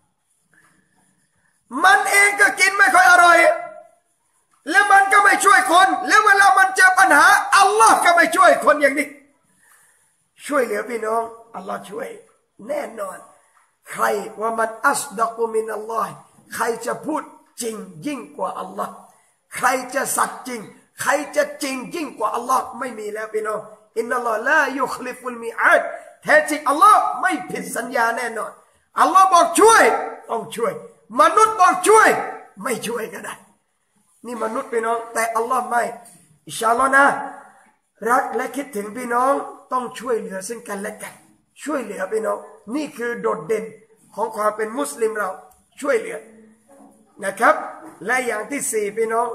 มันเองก็กินไม่ค่อยอร่อยแล้วมันก็ไม่ช่วยคนแล้วเวลามันเจอปัญหาอัลลอฮ์ก็ไม่ช่วยคนอย่างนี้ช่วยเหลือพี่น้องอัลลอฮ์ช่วยแน่นอนใครว่ามันอัสดักุมินัลลอฮ์ใครจะพูดจริงยิ่งกว่าอัลลอฮ์ใครจะสัตย์จริงใครจะจริงยิ่งกว่าอัลลอฮ์ไม่มีแล้วพี่น้องอินนัลลอฮ์ลายุคลิฟุลมีอาดแท้จริงอัลลอฮ์ไม่ผิดสัญญาแน่นอนอัลลอฮ์บอกช่วยต้องช่วยมนุษย์บอกช่วยไม่ช่วยก็ได้นี่มนุษย์พี่น้องแต่อัลลอฮ์ไม่อินชาอัลลอฮ์นะรักและคิดถึงพี่น้องต้องช่วยเหลือซึ่งกันและกันช่วยเหลือพี่น้องนี่คือโดดเด่นของความเป็นมุสลิมเราช่วยเหลือนะครับและอย่างที่สี่พี่น้อง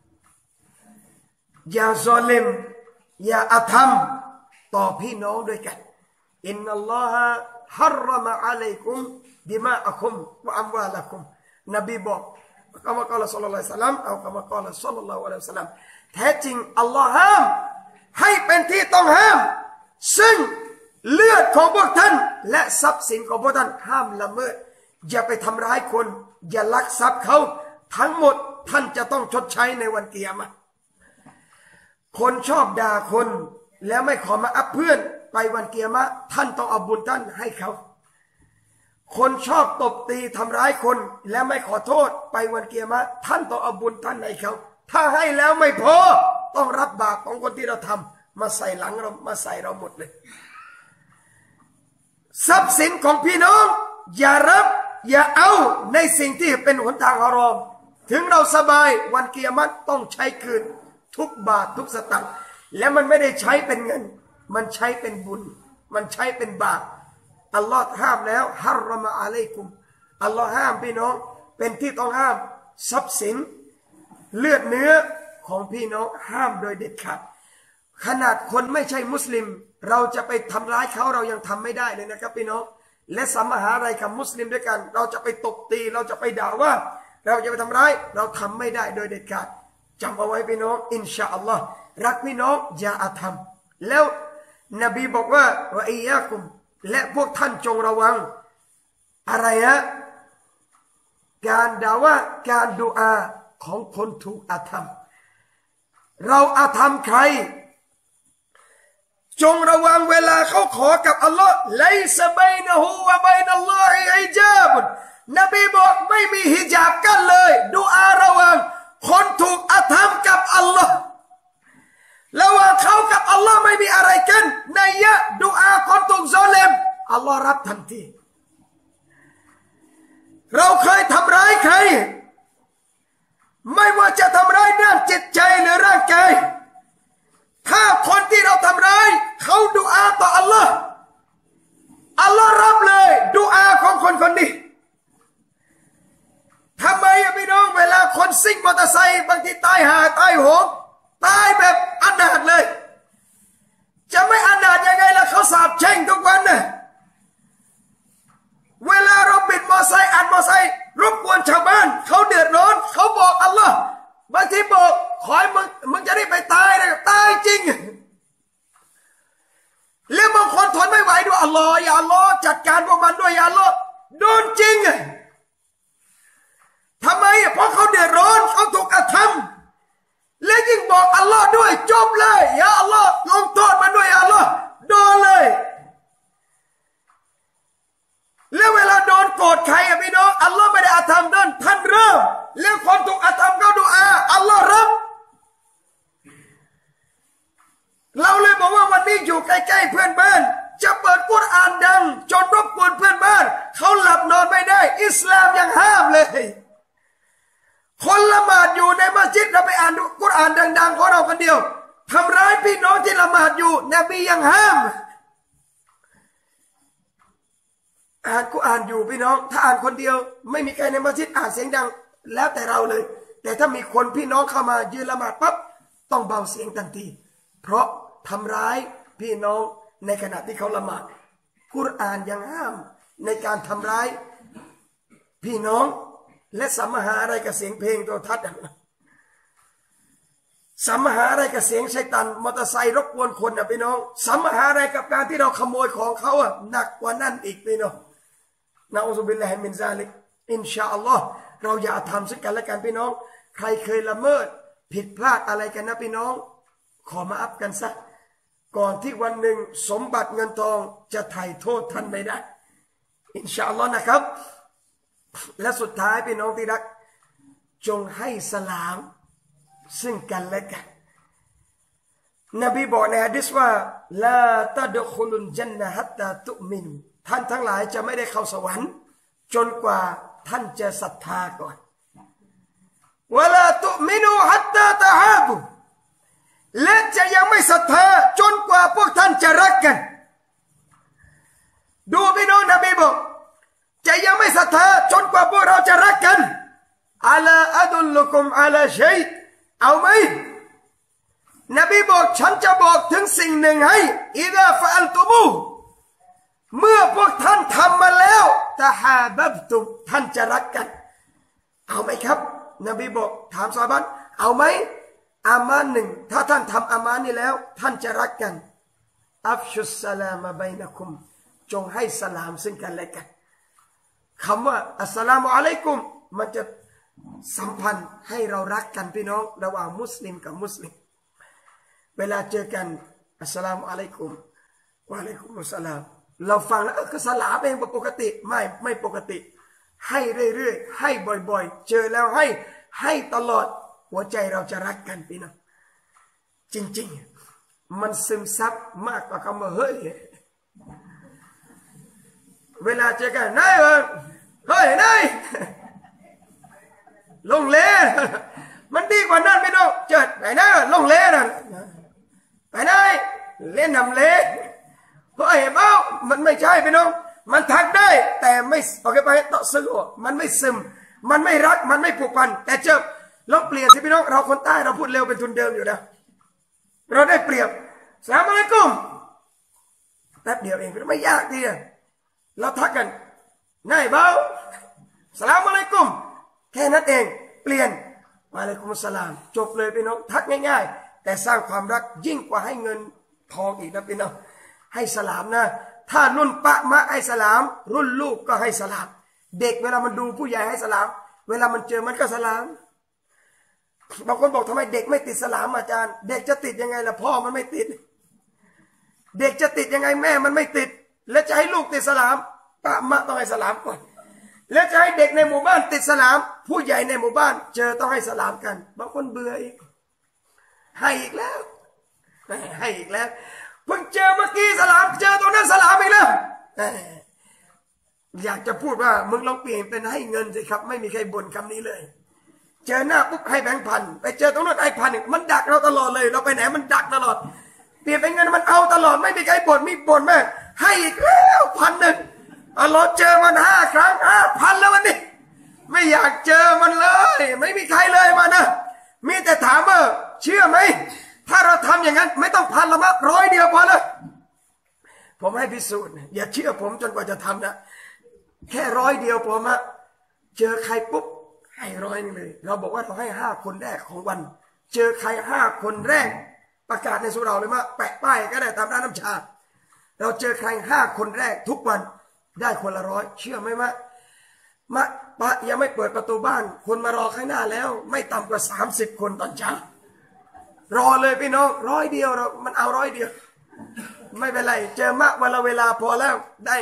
อย่าซอลิมอย่าอาธรรมต่อพี่น้องด้วยกันอินนัลลอฮะฮัรรมะอะลัยกุมดิมาอะคุมวะอัมวาละกุมนบีบอกกล่าวกล่าวศ็อลลัลลอฮุอะลัยฮิวะซัลลัมเอากล่าวกล่าวศ็อลลัลลอฮุอะลัยฮิวะซัลลัมแท้จริงอัลลอฮ์ห้ามให้เป็นที่ต้องห้ามซึ่งเลือดของพวกท่านและทรัพย์สินของพวกท่านห้ามละเมิดอย่าไปทำร้ายคนอย่าลักทรัพย์เขาทั้งหมดท่านจะต้องชดใช้ในวันกิยามะห์คนชอบด่าคนแล้วไม่ขอมาอัพเพื่อนไปวันกิยามะห์ท่านต้องเอาบุญท่านให้เขาคนชอบตบตีทำร้ายคนแล้วไม่ขอโทษไปวันกิยามะห์ท่านต้องเอาบุญท่านให้เขาถ้าให้แล้วไม่พอต้องรับบาปของคนที่เราทำมาใส่หลังเรามาใส่เราหมดเลยทรัพย์สินของพี่น้องอย่ารับอย่าเอาในสิ่งที่เป็นหนทางฮารอมถึงเราสบายวันกิยามะห์ต้องใช้คืนทุกบาททุกสตางค์และมันไม่ได้ใช้เป็นเงินมันใช้เป็นบุญมันใช้เป็นบาปอัลลอฮ์ห้ามแล้วฮัรรมะอะลัยกุมอัลลอฮ์ห้ามพี่น้องเป็นที่ต้องห้ามทรัพย์สินเลือดเนื้อของพี่น้องห้ามโดยเด็ดขาดขนาดคนไม่ใช่มุสลิมเราจะไปทำร้ายเขาเรายังทำไม่ได้เลยนะครับพี่น้องและสัมมหาอะไรกับมุสลิมด้วยกันเราจะไปตบตีเราจะไปด่าว่าเราจะไปทำร้ายเราทำไม่ได้โดยเด็ดขาดจำเอาไว้พี่น้องอินชาอัลลอฮ์รักพี่น้องอย่าอาธรรมแล้วนบีบอกว่าวะอียะกุมและพวกท่านจงระวังอะไรฮะการด่าว่าการดุอาของคนถูกอาธรรมเราอาธรรมใครจงระวังเวลาเขาขอกับอัลลอฮ์ไลซะบัยนะฮูวะบัยนัลลอฮิฮิญาบนบีบอกไม่มีฮิญาบกันเลยดุอาระหว่างคนถูกอาธรรมกับอัลลอฮ์ระหว่างเขากับอัลลอฮ์ไม่มีอะไรกันในยะดุอาคนถูกซอลิมอัลลอฮ์รับทันทีเราเคยทำร้ายใครไม่ว่าจะทำร้ายด้านจิตใจหรือร่างกายถ้าคนที่เราทำร้ายเขาดุอาต่ออัลลอฮ์อัลลอฮ์รับเลยดุอาของคนคนนี้ทำไมพี่น้องเวลาคนซิ่งมอเตอร์ไซค์บางทีตายหาตายโหงตายแบบอนาถเลยจะไม่อนาถยังไงล่ะเขาสาบแช่งทุกวันน่ะเวลาเราบิดมอเตอร์ไซค์อัดมอเตอร์ไซค์รบกวนชาวบ้านเขาเดือดร้อนเขาบอกอัลลอฮ์บางทีบอกขอให้มึงจะได้ไปตายนะตายจริงแล้วบางคนทนไม่ไหวด้วยอัลลอฮ์อย่าอัลลอฮ์จัดการพวกมันด้วยอย่าอัลลอฮ์โดนจริงทำไมเพราะเขาเดือดร้อนเขาถูกกระทำและยิ่งบอกอัลลอฮ์ด้วยจบเลยอย่าอัลลอฮ์ลงโทษมันด้วยอย่าอัลลอฮ์โดนเลยแล้วเวลาโดนโกรธใครพี่น้องอัลลอฮ์ไม่ได้อาธรรมนั่นท่านเริ่มแล้วคนถูกอาธรรมก็ดุอาอัลลอฮ์รับเราเลยบอกว่าวันนี้อยู่ใกล้ๆเพื่อนบ้านจะเปิดกุรอานดังจนรบกวนเพื่อนบ้านเขาหลับนอนไม่ได้อิสลามยังห้ามเลยคนละหมาดอยู่ในมัสยิดเราไปอ่านกุรอานดังๆของเราคนเดียวทำร้ายพี่น้องที่ละหมาดอยู่นบียังห้ามอ่านกุรอานอยู่พี่น้องถ้าอ่านคนเดียวไม่มีใครในมัสยิดอ่านเสียงดังแล้วแต่เราเลยแต่ถ้ามีคนพี่น้องเข้ามายืนละหมาดปั๊บต้องเบาเสียงทันทีเพราะทำร้ายพี่น้องในขณะที่เขาละหมาดกุรอานยังห้ามในการทำร้ายพี่น้องและสัมมหาอะไรกับเสียงเพลงโทรทัศน์สัมมหาอะไรกับเสียงชัยตันมอเตอร์ไซค์รบกวนคนพี่น้องสัมมหาอะไรกับการที่เราขโมยของเขาหนักกว่านั่นอีกพี่น้องนะอูซุบิลลาฮิมินซาลิกอินชาอัลลอฮ์เราอย่าทำซึ่งกันและกันพี่น้องใครเคยละเมิดผิดพลาดอะไรกันนะพี่น้องขอมาอัพกันซะก่อนที่วันหนึ่งสมบัติเงินทองจะไถ่โทษท่านไม่ได้อินชาอัลลอฮ์นะครับและสุดท้ายพี่น้องที่รักจงให้สลามซึ่งกันและกันนบีบอกในหะดีษว่าลาตัดคุลุนจันนะฮัตตาตุมินท่านทั้งหลายจะไม่ได้เข้าสวรรค์จนกว่าท่านจะศรัทธาก่อนวะลาตุมินูฮัตตาตะฮาบุและจะยังไม่ศรัทธาจนกว่าพวกท่านจะรักกันดูพี่น้องนบีบอกจะยังไม่ศรัทธาจนกว่าพวกเราจะรักกันอัลาอัดุลลุกุมอัลาชัยเอาไหมนบีบอกฉันจะบอกถึงสิ่งหนึ่งให้อิดะฟะอัลตุมูเมื่อพวกท่านทำมาแล้วตะฮาบับตุท่านจะรักกันเอาไหมครับนบีบอกถามซอฮาบะห์เอาไหมอามานหนึ่งถ้าท่านทำอามานนี้แล้วท่านจะรักกันอัฟชุสสลามะบัยนะคุมจงให้สลามซึ่งกันและกันคำว่าอัสสลามุอะลัยกุมมันจะสัมพันธ์ให้เรารักกันพี่น้องระหว่างมุสลิมกับมุสลิมเวลาเจอกันอัสสลามุอะลัยกุมวะอะลัยกุมุสสลามเราฟังแล้วก็สลามเองปกติไม่ปกติให้เรื่อยๆให้บ่อยๆเจอแล้วให้ตลอดหัวใจเราจะรักกันพี่น้องจริงๆมันซึมซับมากกว่าคำว่าเฮ้ยเวลาเจอกันนายเฮ้ยนายลงเล่มันดีกว่านั้นพี่น้องเจิดไหนนายลงเล่นั่นไหนนายเล่นนำเล่เฮ้ยเบ้ามันไม่ใช่พี่น้องมันทักได้แต่ไม่โอเคไปต่อซื้อมันไม่ซึมมันไม่รักมันไม่ผูกพันแต่เจอลองเปลี่ยนสิพี่น้องเราคนใต้เราพูดเร็วเป็นทุนเดิมอยู่นะเราได้เปรียบสลามอะลัยกุมแป๊บเดียวเองไม่ยากทีเราทักกันนายเบาสลามอะลัยกุมแค่นั้นเองเปลี่ยนอะลัยกุมุสสลามจบเลยพี่น้องทักง่ายๆแต่สร้างความรักยิ่งกว่าให้เงินทองอีกนะพี่น้องให้สลามนะถ้ารุ่นปะมะให้สลามรุ่นลูกก็ให้สลามเด็กเวลามันดูผู้ใหญ่ให้สลามเวลามันเจอมันก็สลามบางคนบอกทำไมเด็กไม่ติดสลามอาจารย์เด็กจะติดยังไงล่ะพ่อมันไม่ติดเด็กจะติดยังไงแม่มันไม่ติดแล้วจะให้ลูกติดสลามปะมะต้องให้สลามก่อนแล้วจะให้เด็กในหมู่บ้านติดสลามผู้ใหญ่ในหมู่บ้านเจอต้องให้สลามกันบางคนเบื่ออีกให้อีกแล้วให้อีกแล้วเพิ่งเจอเมื่อกี้สลามเจอตรงนั้นสลามอีกแล้วอยากจะพูดว่ามึงลองเปลี่ยนเป็นให้เงินสิครับไม่มีใครบ่นคำนี้เลยเจอหน้าปุ๊บให้แบงค์พันไปเจอตรงนั้นให้1,000มันดักเราตลอดเลยเราไปไหนมันดักตลอดเปลี่ยนเป็นเงินมันเอาตลอดไม่มีใครบ่นมีบ่นแม่ให้อีกแล้ว1,000เราเจอมัน5 ครั้ง5,000แล้ววันนี้ไม่อยากเจอมันเลยไม่มีใครเลยมานะมีแต่ถามว่าเชื่อไหมถ้าเราทำอย่างนั้นไม่ต้อง1,000ละมั้ง100 เดียวพอเลยผมให้พิสูจน์อย่าเชื่อผมจนกว่าจะทำนะแค่100 เดียวผมอะเจอใครปุ๊บให้100นึงเลยเราบอกว่าเราให้5 คนแรกของวันเจอใคร5 คนแรกประกาศในสุเราเลยว่าแปะป้ายก็ได้ตามร้านน้ำชาเราเจอใคร5 คนแรกทุกวันได้คนละ100เชื่อไหมมะปะยังไม่เปิดประตูบ้านคนมารอข้างหน้าแล้วไม่ต่ำกว่า30 คนตอนเช้ารอเลยพี่น้อง100 เดียวเรามันเอา100 เดียวไม่เป็นไรเจอมะวันละเวลาพอแล้วได้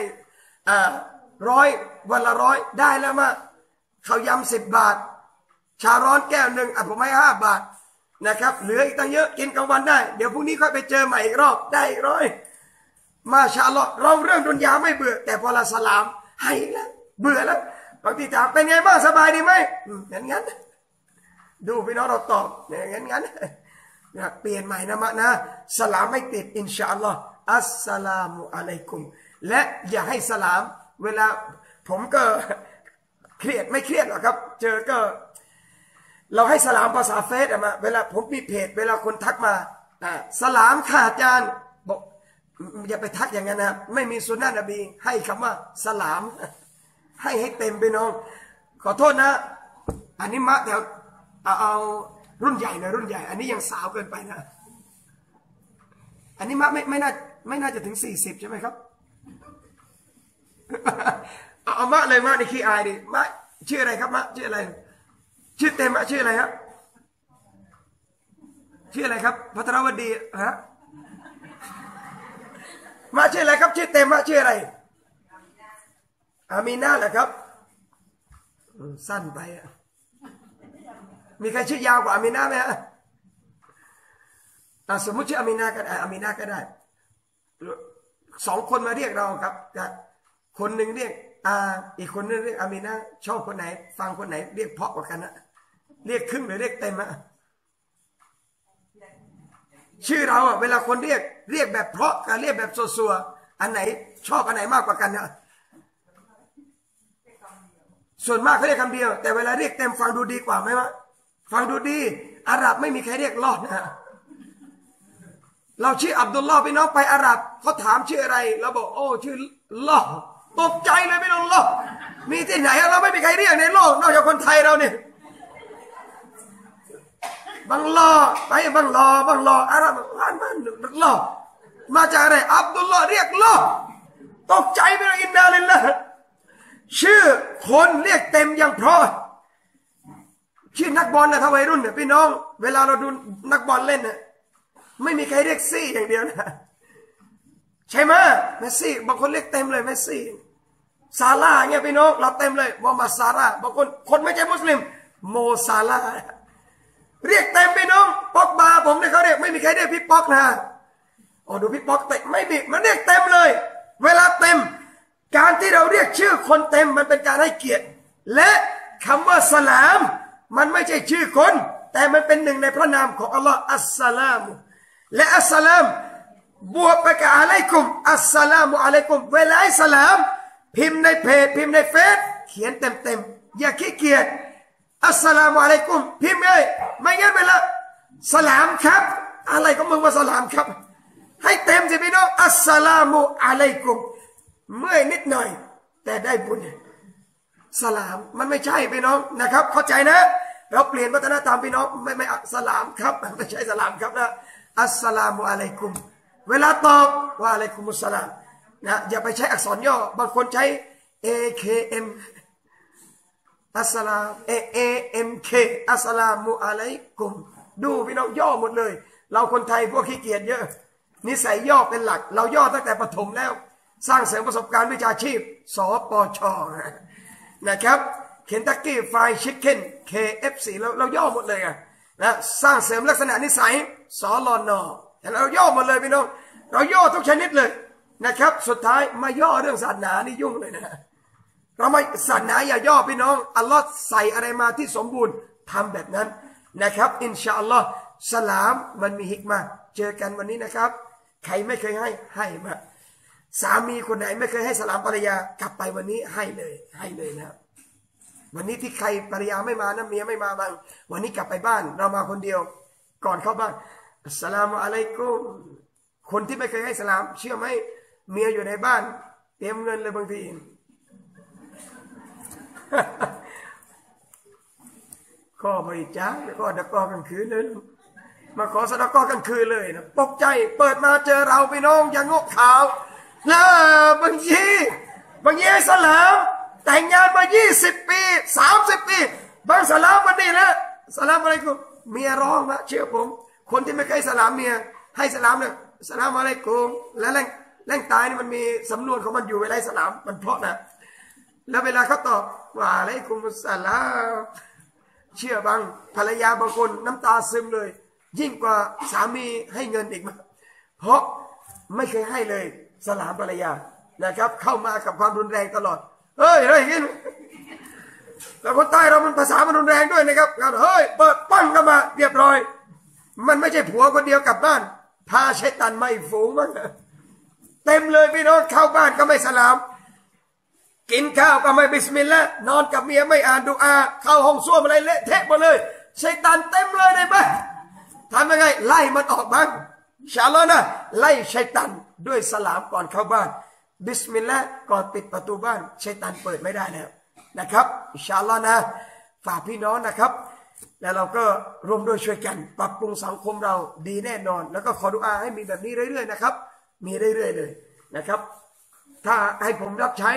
100วันละ100ได้แล้วมะเขายำ10 บาทชาร้อนแก้วหนึ่งผมให้5 บาทนะครับเหลืออีกตั้งเยอะกินกลางวันได้เดี๋ยวพรุ่งนี้ค่อยไปเจอใหม่อีกรอบได้อีก100มาชาอัลลอฮ์เราเรื่องดุนยาไม่เบื่อแต่พอละสลามให้แล้วเบื่อแล้วบางทีถามเป็นไงบ้างสบายดีไหมงั้นดูพี่น้องเราตอบงั้นเปลี่ยนใหม่นะมะนะสลามไม่ติดอินชาอัลลอฮ์อัสสลามุอะลัยกุมและอย่าให้สลามเวลาผมก็เครียดไม่เครียดหรอกครับเจอก็เราให้สลามภาษาเฟซมาเวลาผมมีเพจเวลาคนทักมาสลามค่ะอาจารย์บอกอย่าไปทักอย่างนั้นนะไม่มีสุนนะนบีให้คำว่าสลามให้เต็มไปน้องขอโทษนะอันนี้มะแถวเอารุ่นใหญ่นะรุ่นใหญ่อันนี้ยังสาวเกินไปนะอันนี้มะไม่น่าจะถึง40ใช่ไหมครับเอามะเลยมะนี่ขี้อายดิมะชื่ออะไรครับมะชื่ออะไรชื่อเต็มมะชื่ออะไรครับชื่ออะไรครับพัทรวดีฮะมะชื่ออะไรครับชื่อเต็มมะชื่ออะไรอามีนาแหละครับสั้นไปมีใครชื่อยาวกว่าอามีนาไหมฮะสมมติชื่ออามีนาก็ได้อามีนาก็ได้2 คนมาเรียกเราครับคนหนึ่งเรียกอีกคนนึงเรียกอามีนาชอบคนไหนฟังคนไหนเรียกเพราะกว่ากันนะเรียกครึ่งหรือเรียกเต็มอะชื่อเราเวลาคนเรียกแบบเพราะกับเรียกแบบซัวๆอันไหนชอบอันไหนมากกว่ากันนะส่วนมากเขาเรียกคำเดียวแต่เวลาเรียกเต็มฟังดูดีกว่าไหมวะฟังดูดีอาหรับไม่มีใครเรียกลอดนะเราชื่ออับดุลลอฮ์พี่น้องไปอาหรับเขาถามชื่ออะไรเราบอกโอ้ชื่อลอตกใจเลยพี่น้องลอมีที่ไหนเราไม่มีใครเรียกในโลกนอกจากคนไทยเราเนี่ยบังลอไปบังลออาหรับมันลอมาจากอะไรอับดุลลอฮ์เรียกลอตกใจพี่น้องอินนาลิลลาห์ชื่อคนเรียกเต็มอย่างเพราะชื่อนักบอลนะถ้าวัยรุ่นเนี่ยพี่น้องเวลาเราดูนักบอลเล่นเนี่ยไม่มีใครเรียกซี่อย่างเดียวนะใช่ไหมเมสซี่บางคนเรียกเต็มเลยเมสซี่ซาร่าเนี่ยพี่น้องเราเต็มเลยมูฮัมหมัดซาร่าบางคนไม่ใช่มุสลิมโมซาร่าเรียกเต็มพี่น้องป๊อกบาผมเนี่ยเขาเรียกไม่มีใครเรียกพี่ป๊อกนะอ๋อดูพี่ป๊อกเต็มไม่มีมันเรียกเต็มเลยเวลาเต็มการที่เราเรียกชื่อคนเต็มมันเป็นการให้เกียรติและคำว่าสลามมันไม่ใช่ชื่อคนแต่มันเป็นหนึ่งในพระนามของอัลลอฮ์อัสสลามุและอัสสลามบวกไปกับอะลัยกุมอัสสลามุอะลัยกุมเวลาให้สลามพิมพ์ในเพจพิมพ์ในเฟซเขียนเต็มอย่าขี้เกียจอัสสลามุอะลัยกุมพิมพ์เลยไม่งั้นเวลาสลามครับอะไรก็มึงว่าสลามครับให้เต็มสิพี่น้องอัสสลามุอะลัยกุมเมื่อยนิดหน่อยแต่ได้บุญสลามมันไม่ใช่พี่น้องนะครับเข้าใจนะเราเปลี่ยนวัฒนธรรมพี่น้องไม่สลามครับไม่ใช่สลามครับนะอัสสลามุอะลัยกุมเวลาตอบว่าอะลัยกุมุสสลามนะอย่าไปใช้อักษรย่อบางคนใช้ AKM อัสสลาม AMK อัสสลามุอะลัยกุมดูพี่น้องย่อหมดเลยเราคนไทยพวกขี้เกียจเยอะนิสัยย่อเป็นหลักเราย่อตั้งแต่ประถมแล้วสร้างเสริมประสบการณ์วิชาชีพสปชนะครับเคนตักกี้ไฟชิคเก้น KFC เราย่อหมดเลยนะสร้างเสริมลักษณะนิสัยสลนเราย่อหมดเลยพี่น้องเราย่อทุกชนิดเลยนะครับสุดท้ายมาย่อเรื่องศาสนานี่ยุ่งเลยนะเราไม่ศาสนาอย่าย่อพี่น้องอัลลอฮ์ใส่อะไรมาที่สมบูรณ์ทำแบบนั้นนะครับอินชาอัลลอฮ์สลามมันมีฮิกมาเจอกันวันนี้นะครับใครไม่เคยให้มาสามีคนไหนไม่เคยให้สลามภรรยากลับไปวันนี้ให้เลยนะวันนี้ที่ใครภรรยาไม่มานะเมียไม่มาบ้างวันนี้กลับไปบ้านเรามาคนเดียวก่อนเข้าบ้านอัสสลามุอะลัยกุมคนที่ไม่เคยให้สลามเชื่อไหมเมียอยู่ในบ้านเตรียมเงินเลยบางทีก็บริจาคก็ตะกอกลางคืนเลยมาขอสะดอกกลางคืนเลยนะตกใจเปิดมาเจอเราพี่น้องอย่างงกขาวแล้วบางทีให้สลามแต่งงานมา20 ปี30 ปีบางสลามวันนี้นะสลามอะไรกุมเมียร้องนะเชื่อผมคนที่ไม่เคยสลามเมียให้สลามเนี่ยสลามอะไรกุมแล้วแรงตายนี่มันมีสำนวนของมันอยู่เวลาสลามมันเพราะนะแล้วเวลาเขาตอบว่าอะไรกุมสลามเชื่อบางภรรยาบางคนน้ำตาซึมเลยยิ่งกว่าสามีให้เงินอีกมั้ยเพราะไม่เคยให้เลยสลามภรรยานะครับเข้ามากับความรุนแรงตลอดเฮ้ยกินแต่คนใต้เรามันภาษามันรุนแรงด้วยนะครับเฮ้ยเปิดปั้งกันมาเรียบร้อยมันไม่ใช่ผัวคนเดียวกลับบ้านพาชัยฏอนมาอีกฝูงมั้งเต็มเลยพี่น้องเข้าบ้านก็ไม่สลามกินข้าวก็ไม่บิสมิลลาห์นอนกับเมียไม่อ่านดุอาเข้าห้องส้วมอะไรเละเทะหมดเลยชัยฏอนเต็มเลยได้ไหมทำยังไงไล่มันออกบ้างอินชาอัลลอฮ์นะไล่ชัยฏอนด้วยสลามก่อนเข้าบ้านบิสมิลลาห์ก่อนปิดประตูบ้านชัยฏอนเปิดไม่ได้แล้วนะครับอินชาอัลลอฮ์นะฝากพี่น้องนะครับแล้วเราก็ร่วมด้วยช่วยกันปรับปรุงสังคมเราดีแน่นอนแล้วก็ขอดุอาให้มีแบบนี้เรื่อยๆนะครับมีเรื่อยๆเลยนะครับถ้าให้ผมรับใช้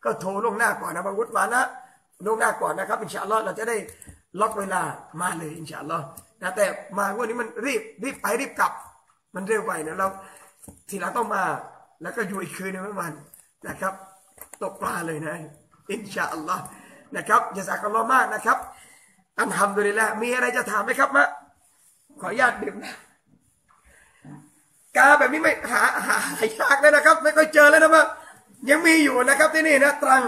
ก็โทรล่วงหน้าก่อนนะบางวุฒิมานะล่วงหน้าก่อนนะครับอินชาอัลลอฮ์เราจะได้ล็อกเวลามาเลยอินชาอัลลอฮ์นะแต่มาวันนี้มันรีบไปรีบกลับมันเร็วไปนะเราทีหลังต้องมาแล้วก็อยู่อีกคืนนึงประมาณนะครับตกปลาเลยนะอินชาอัลลอฮ์นะครับยะซากัลลอฮ์มากนะครับอัลฮัมดุลิลละห์มีอะไรจะถามไหมครับมะขออนุญาตดื่มนะกาแบบนี้ไม่หายากเลยนะครับไม่ค่อยเจอแล้วนะมะยังมีอยู่นะครับที่นี่นะตรัง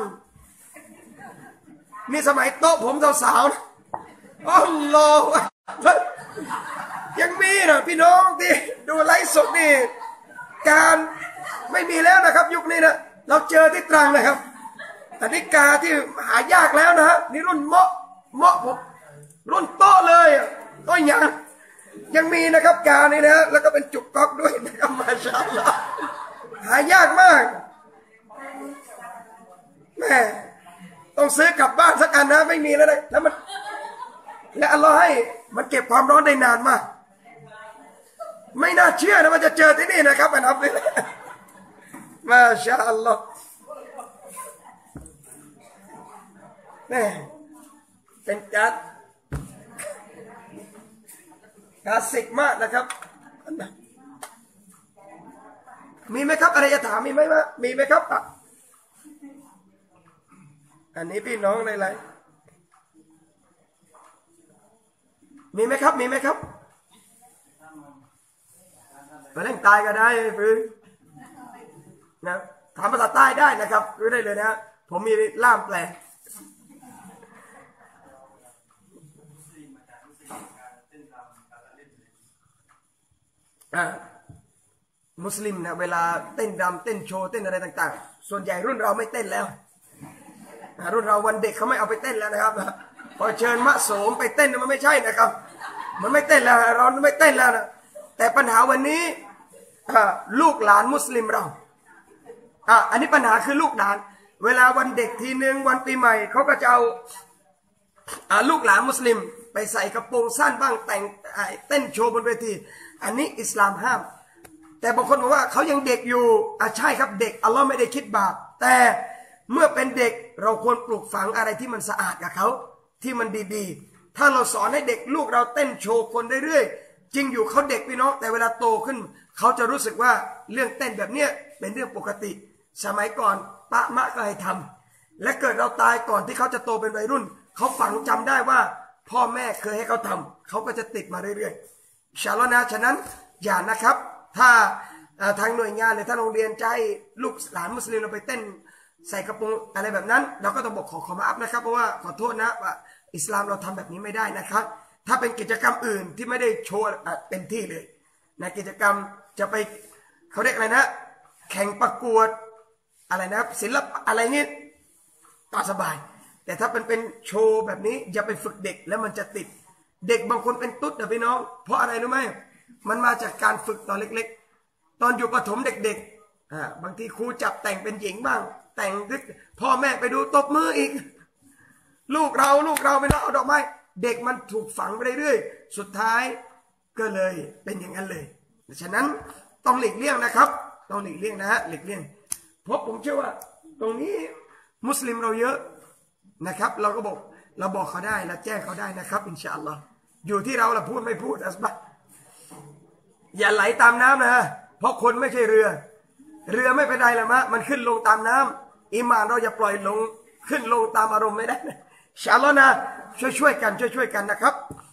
นี่สมัยโต๊ะผมสาวๆนะอัลลอฮฺยังมีนะพี่น้องที่ดูไลฟ์สดนี่การไม่มีแล้วนะครับยุคนี้นะเราเจอที่ตรังนะครับอันนี้กาที่หายากแล้วนะฮะนี่รุ่นเหมาะผมรุ่นโต๊ะเลยก็ยังมีนะครับกานี่นะแล้วก็เป็นจุกก๊อกด้วยนะครับมาชาอัลลอฮ์หายากมากแม่ต้องซื้อกลับบ้านสักอันนะไม่มีแล้วนะแล้วมันและอัลลอฮ์ให้มันเก็บความร้อนได้นานมากไม่น่าเชื่อนะว่าจะเจอที่นี่นะครับอันนั้นเลยมาชาอัลลอฮ์แม่เป็นการคลาสสิกมากนะครับมีไหมครับอะไรจะถามมีไหมวะมีไหมครับอันนี้พี่น้องอะไรมีไหมครับมีไหมครับมาเล่นตายก็ได้ฟื้นนะถามภาษาใต้ได้นะครับรู้ได้เลยนะผมมีล่ามแปลมุสลิมนะเวลาเต้นรำเต้นโชว์เต้นอะไรต่างๆส่วนใหญ่รุ่นเราไม่เต้นแล้วรุ่นเราวันเด็กเขาไม่เอาไปเต้นแล้วนะครับพอเชิญมะโสมไปเต้นมันไม่ใช่นะครับมันไม่เต้นแล้วเราไม่เต้นแล้วนะแต่ปัญหาวันนี้ลูกหลานมุสลิมเราอันนี้ปัญหาคือลูกหลานเวลาวันเด็กทีนึงวันปีใหม่เขาก็จะเอาลูกหลานมุสลิมไปใส่กระโปรงสั้นบ้างแต่งเต้นโชว์บนเวทีอันนี้อิสลามห้ามแต่บางคนบอกว่าเขายังเด็กอยู่ใช่ครับเด็กอัลลอฮ์ไม่ได้คิดบาปแต่เมื่อเป็นเด็กเราควรปลูกฝังอะไรที่มันสะอาดกับเขาที่มันดีๆถ้าเราสอนให้เด็กลูกเราเต้นโชว์คนเรื่อยๆจริงอยู่เขาเด็กพี่น้องแต่เวลาโตขึ้นเขาจะรู้สึกว่าเรื่องเต้นแบบเนี้ยเป็นเรื่องปกติสมัยก่อนปะมะก็ให้ทำและเกิดเราตายก่อนที่เขาจะโตเป็นวัยรุ่นเขาฝังจำได้ว่าพ่อแม่เคยให้เขาทำเขาก็จะติดมาเรื่อยๆอินชาอัลลอฮ์นะฉะนั้นอย่านะครับถ้าทางหน่วยงานหรือถ้าโรงเรียนใจลูกหลานมุสลิมเราไปเต้นใส่กระโปรงอะไรแบบนั้นเราก็ต้องบอกขอมาอัพนะครับเพราะว่าขอโทษนะว่าอิสลามเราทำแบบนี้ไม่ได้นะครับถ้าเป็นกิจกรรมอื่นที่ไม่ได้โชว์เต็มที่เลยนะกิจกรรมจะไปเขาเรียกอะไรนะแข่งประกวดอะไรนะศิลปะอะไรนี้ก็สบายแต่ถ้าเป็นโชว์แบบนี้อย่าไปฝึกเด็กแล้วมันจะติดเด็กบางคนเป็นตุ๊ดนะพี่น้องเพราะอะไรรู้ไหมมันมาจากการฝึกตอนเล็กๆตอนอยู่ประถมเด็กๆบางทีครูจับแต่งเป็นหญิงบ้างแต่งพ่อแม่ไปดูตบมืออีกลูกเราไม่ต้องเอาดอกไม้เด็กมันถูกฝังไปเรื่อยๆสุดท้ายก็เลยเป็นอย่างนั้นเลยฉะนั้นต้องหลีกเลี่ยงนะครับต้องหลีกเลี่ยงนะฮะหลีกเลี่ยงเพราะผมเชื่อว่าตรงนี้มุสลิมเราเยอะนะครับเราบอกเขาได้เราแจ้งเขาได้นะครับอินชาอัลลอฮ์อยู่ที่เราพูดไม่พูดอัสบะอย่าไหลตามน้ำนะเพราะคนไม่ใช่เรือไม่เป็นไรละมะมันขึ้นลงตามน้ำอีหม่านเราอย่าปล่อยลงขึ้นลงตามอารมณ์ไม่ได้นะอินชาอัลลอฮ์นะช่วยกันนะครับ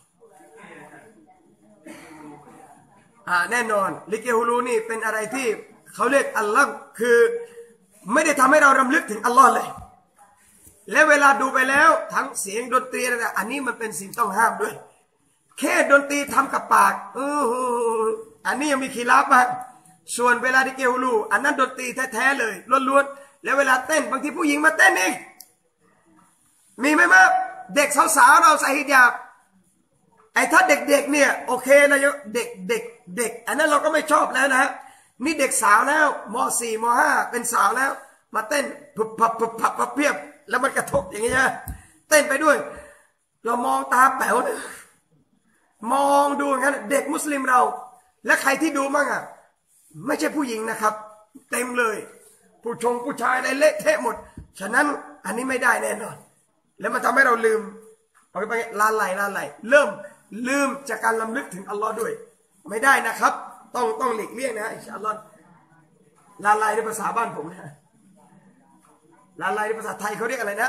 แน่นอนลิเกฮูลูนี่เป็นอะไรที่เขาเรียกอัลลอฮ์คือไม่ได้ทำให้เรารำลึกถึงอัลลอฮ์เลยและเวลาดูไปแล้วทั้งเสียงดนตรีอะไรอันนี้มันเป็นสิ่งต้องห้ามด้วยแค่ดนตรีทำกับปากอันนี้ยังมีขีลาฟมาส่วนเวลาที่เกฮูลูอันนั้นดนตรีแท้ๆเลยล้วนๆแล้วเวลาเต้นบางทีผู้หญิงมาเต้นเองมีไหมมาเด็กสาวๆเราใส่ฮิญาบไอ้ถ้าเด็กๆเนี่ยโอเคนะเด็กอันนั้นเราก็ไม่ชอบแล้วนะนี่เด็กสาวแล้วม.4 ม.5 เป็นสาวแล้วมาเต้นผพับเพียบแล้วมันกระทบอย่างเงี้ยเต้นไปด้วยเรามองตาแป๋วมองดูงั้นเด็กมุสลิมเราและใครที่ดูมั่งไม่ใช่ผู้หญิงนะครับเต็มเลยผู้ชายอะไรเละเทะหมดฉะนั้นอันนี้ไม่ได้แน่นอนแล้วมันทำให้เราลืมเอาไปลาไหลเริ่มลืมจากการลำลึกถึงอัลลอฮ์ด้วยไม่ได้นะครับต้องหลีกเลี่ยงนะอินชาอัลลอฮ์ลาไหลในภาษาบ้านผมนะลาไหลในภาษาไทยเขาเรียกอะไรนะ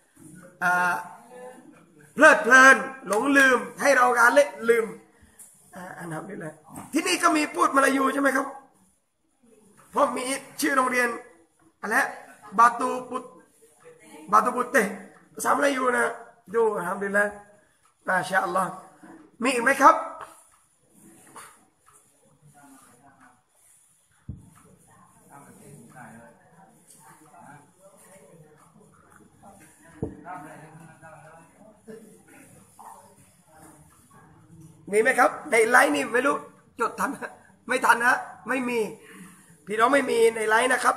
เพลิดเพลินหลงลืมให้เราการเล่นลืมอันนั้นนี่แหละที่นี่ก็มีพูดมาลายูใช่ไหมครับเพราะมีชื่อโรงเรียนอะไรบาตูปุตเตภาษามลายูนะดูทำดีแล้วมาชาอัลลอฮ์มีอีกไหมครับมีไหมครับในไลน์นี่ไม่รู้จดทันไม่ทันนะไม่มีพี่น้องไม่มีในไลน์นะครับ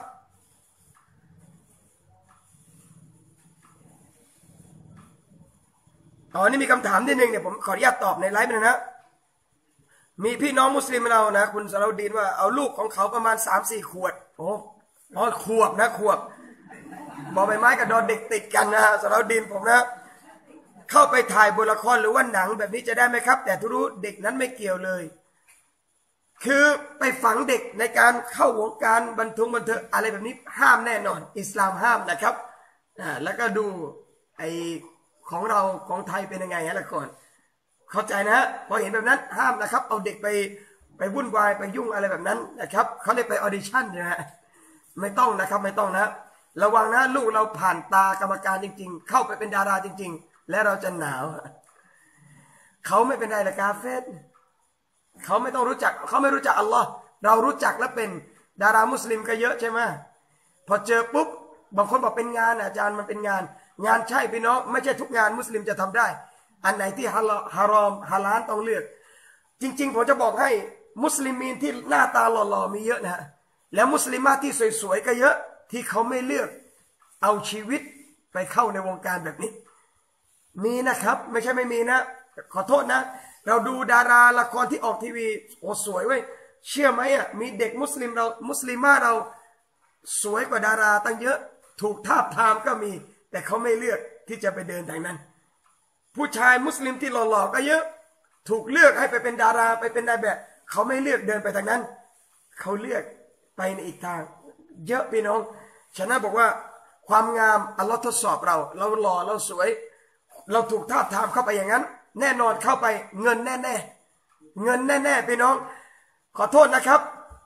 นี่มีคำถามที่หนึ่งเนี่ยผมขออนุญาตตอบในไลฟ์นะมีพี่น้องมุสลิมเรานะคุณสลาวุดดีนว่าเอาลูกของเขาประมาณ 3-4 ขวดขวบนะขวบบอกใบไม้กับดอเด็กติดกันนะสลาวุดดีนผมนะเข้าไปถ่ายบทละครหรือว่าหนังแบบนี้จะได้ไหมครับแต่ทุรู้เด็กนั้นไม่เกี่ยวเลยคือไปฝังเด็กในการเข้าวงการบันเทิงอะไรแบบนี้ห้ามแน่นอนอิสลามห้ามนะครับแล้วก็ดูไอของเราของไทยเป็นยังไงฮะละก่อนเข้าใจนะพอเห็นแบบนั้นห้ามนะครับเอาเด็กไปวุ่นวายไปยุ่งอะไรแบบนั้นนะครับเขาเลยไปออดิชั่นนะฮะไม่ต้องนะครับไม่ต้องนะระวังนะลูกเราผ่านตากรรมการจริงๆเข้าไปเป็นดาราจริงๆและเราจะหนาวเขาไม่เป็นไรละกาเฟสเขาไม่ต้องรู้จักเขาไม่รู้จักอัลลอฮ์เรารู้จักและเป็นดารามุสลิมก็เยอะใช่ไหมพอเจอปุ๊บบางคนบอกเป็นงานอาจารย์มันเป็นงานใช่พี่น้องไม่ใช่ทุกงานมุสลิมจะทำได้อันไหนที่ฮารอมฮาลาลต้องเลือกจริงๆผมจะบอกให้มุสลิมีนที่หน้าตาหล่อๆมีเยอะนะแล้วมุสลิมาที่สวยๆก็เยอะที่เขาไม่เลือกเอาชีวิตไปเข้าในวงการแบบนี้มีนะครับไม่ใช่ไม่มีนะขอโทษนะเราดูดาราละครที่ออกทีวีโอ้สวยเว้ยเชื่อไหมมีเด็กมุสลิมาเราสวยกว่าดาราตั้งเยอะถูกทาบทามก็มีแต่เขาไม่เลือกที่จะไปเดินทางนั้นผู้ชายมุสลิมที่หล่อๆก็เยอะถูกเลือกให้ไปเป็นดาราไปเป็นนายแบบเขาไม่เลือกเดินไปทางนั้นเขาเลือกไปในอีกทางเยอะพี่น้องฉะนั้นบอกว่าความงามอัลลอฮ์ทดสอบเราหล่อเราสวยเราถูกทาบทามเข้าไปอย่างนั้นแน่นอนเข้าไปเงินแน่ๆเงินแน่ๆพี่น้องขอโทษนะครับ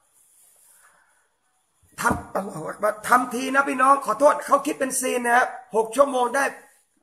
ทำทีนะพี่น้องขอโทษเขาคิดเป็นซีนนะครับ6 ชั่วโมงได้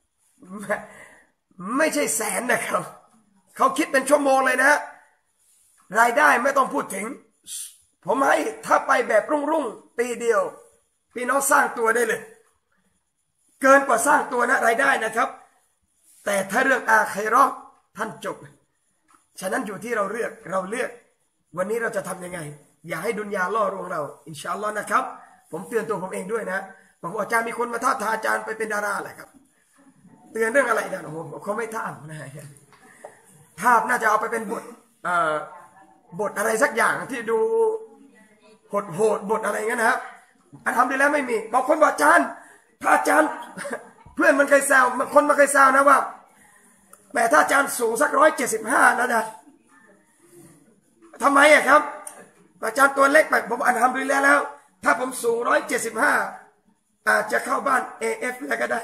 ไม่ใช่แสนนะครับเขาคิดเป็นชั่วโมงเลยนะรายได้ไม่ต้องพูดถึงผมให้ถ้าไปแบบรุ่งปีเดียวพี่น้องสร้างตัวได้เลยเกินกว่าสร้างตัวนะรายได้นะครับแต่ถ้าเรื่องอาคิเราะห์ท่านจบฉะนั้นอยู่ที่เราเลือกวันนี้เราจะทำยังไงอย่าให้ดุนยาล่อลวงเราอินชาอัลลอฮ์นะครับผมเตือนตัวผมเองด้วยนะบอกว่าอาจารย์มีคนมาท้าทายอาจารย์ไปเป็นดาราอะไรครับเตือนเรื่องอะไรนะโอ้โหเขาไม่ท้านะภาพน่าจะเอาไปเป็นบทอะไรสักอย่างที่ดูโหดบทอะไรงั้นนะครับทำดีแล้วไม่มีบางคนบอกอาจารย์ถ้าอาจารย์เพื่อนมันเคยแซวคนมาเคยแซวนะว่าแต่ถ้าอาจารย์สูงสัก175นะจ๊ะทำไมครับอาจารย์ตัวเล็กไปผมทำดีแล้วถ้าผมสูง175อาจจะเข้าบ้าน AF แล้วก็ได้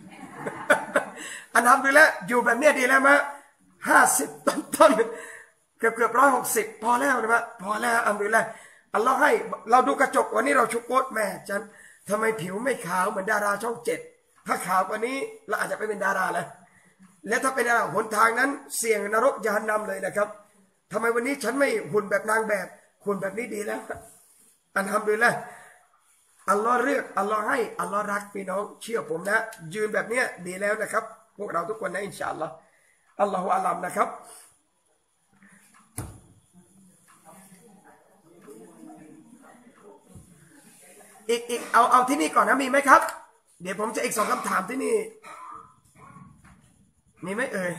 ทำดีแล้วอยู่แบบเนี้ยดีแล้วมั้ย50 ต้นเกือบ160พอแล้วนะพอแล้วอัลฮัมดุลิลละห์อัลลอฮ์ให้เราดูกระจกวันนี้เราชุกโกดแม่จันทำไมผิวไม่ขาวเหมือนดาราช่อง7ถ้าขาวกว่านี้เราอาจจะไปเป็นดาราแล้วและถ้าเป็นดาราหนทางนั้นเสี่ยงนรกยานนำเลยนะครับทำไมวันนี้ฉันไม่หุ่นแบบนางแบบหุ่นแบบนี้ดีแล้วอัลฮัมดุลิลละห์อัลลอฮ์เลือกอัลลอฮ์ให้อัลลอฮ์รักพี่น้องเชื่อผมนะยืนแบบเนี้ยดีแล้วนะครับพวกเราทุกคนนะอินชาอัลลอฮ์อัลลอฮฺอัลลัมนะครับอีกเอาที่นี่ก่อนนะมีไหมครับเดี๋ยวผมจะอีก2 คำถามที่นี่มีไหมเอ่ย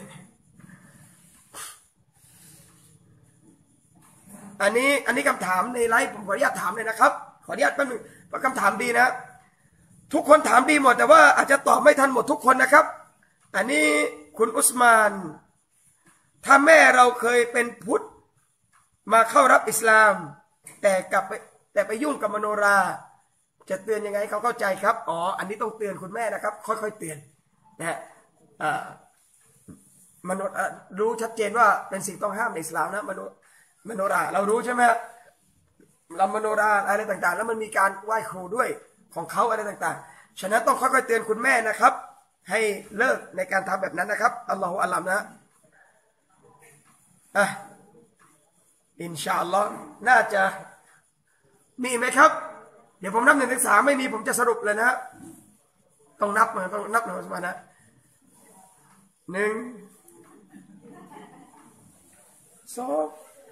อันนี้คำถามในไลฟ์ผมขออนุญาตถามเลยนะครับขออนุญาตแป๊บนึงเพราะคำถามดีนะทุกคนถามดีหมดแต่ว่าอาจจะตอบไม่ทันหมดทุกคนนะครับอันนี้คุณอุสมานถ้าแม่เราเคยเป็นพุทธมาเข้ารับอิสลามแต่ไปยุ่งกับมโนราจะเตือนยังไงเขาเข้าใจครับอ๋ออันนี้ต้องเตือนคุณแม่นะครับค่อยๆเตือนนะมโนรู้ชัดเจนว่าเป็นสิ่งต้องห้ามในอิสลามนะมโนราเรารู้ใช่ไหมเรามโนราอะไรต่างๆแล้วมันมีการไหว้ครูด้วยของเขาอะไรต่างๆฉะนั้นต้องค่อยๆเตือนคุณแม่นะครับให้เลิกในการทำแบบนั้นนะครับอัลลอฮฺอัลลัมนะอินชาอัลลอฮ์น่าจะมีไหมครับเดี๋ยวผมนับ1 ถึง 3ไม่มีผมจะสรุปเลยนะต้องนับนะต้องนับนะสมานะ1 2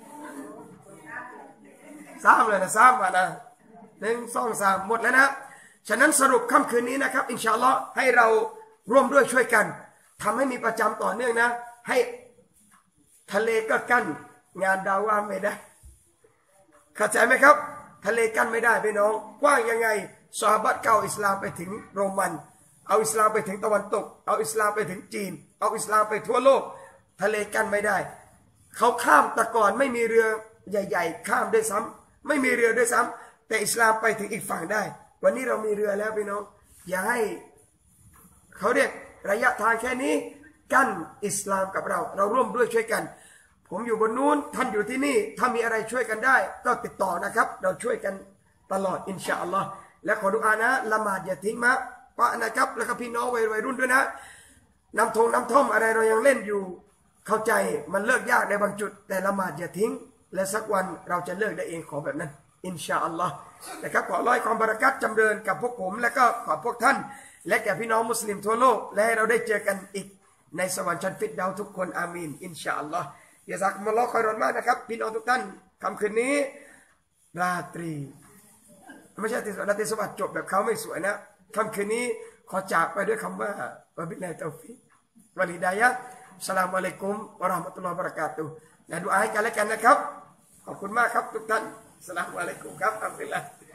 3เลยนะ3มานะ1 2 3หมดแล้วนะฉะนั้นสรุปค่ำคืนนี้นะครับอินชาอัลลอฮ์ให้เราร่วมด้วยช่วยกันทำให้มีประจำต่อเนื่องนะให้ทะเลก็กั้นงานดาว่าไม่ได้เข้าใจไหมครับทะเลกั้นไม่ได้พี่น้องกว้างยังไงซอฮาบะห์เก่าอิสลามไปถึงโรมันเอาอิสลามไปถึงตะวันตกเอาอิสลามไปถึงจีนเอาอิสลามไปทั่วโลกทะเลกั้นไม่ได้เขาข้ามแต่ก่อนไม่มีเรือใหญ่ๆข้ามด้วยซ้ำไม่มีเรือด้วยซ้ำแต่อิสลามไปถึงอีกฝั่งได้วันนี้เรามีเรือแล้วพี่น้องอย่าให้เขาเรียกระยะทางแค่นี้กั้นอิสลามกับเราร่วมด้วยช่วยกันผมอยู่บนนู้นท่านอยู่ที่นี่ถ้ามีอะไรช่วยกันได้ก็ติดต่อนะครับเราช่วยกันตลอดอินชาอัลลอฮ์และขอดุอานะละหมาดอย่าทิ้งมะปะนะครับแล้วก็พี่น้องวัยรุ่นด้วยนะน้ำท่อมอะไรเรายังเล่นอยู่เข้าใจมันเลิกยากในบางจุดแต่ละหมาดอย่าทิ้งและสักวันเราจะเลิกได้เองขอแบบนั้นอินชาอัลลอฮ์นะครับขอร้อยความบารักัตจำเริญกับพวกผมและก็ขอพวกท่านและแก่พี่น้องมุสลิมทั่วโลกและให้เราได้เจอกันอีกในสวรรค์ชั้นฟิรเดาส์ทุกคนอามีนอินชาอัลลอฮ์ยาซักมุลลอฮ์คอยรอนมากนะครับพี่น้องทุกท่านค่ำคืนนี้ราตรีไม่ใช่ราตรีสวัสดิ์จบแบบเขาไม่สวยนะค่ำคืนนี้ขอจากไปด้วยคำว่าวะบิลลาฮิตอฟิกวะลิดายะฮ์อัสสลามุอะลัยกุมวะเราะห์มะตุลลอฮิวะบะเราะกาตุฮ์และดุอาให้กันและกันนะครับขอบคุณมากครับทุกท่านอัสสลามุอะลัยกุมครับอัลฮัมดุลิลลาฮ์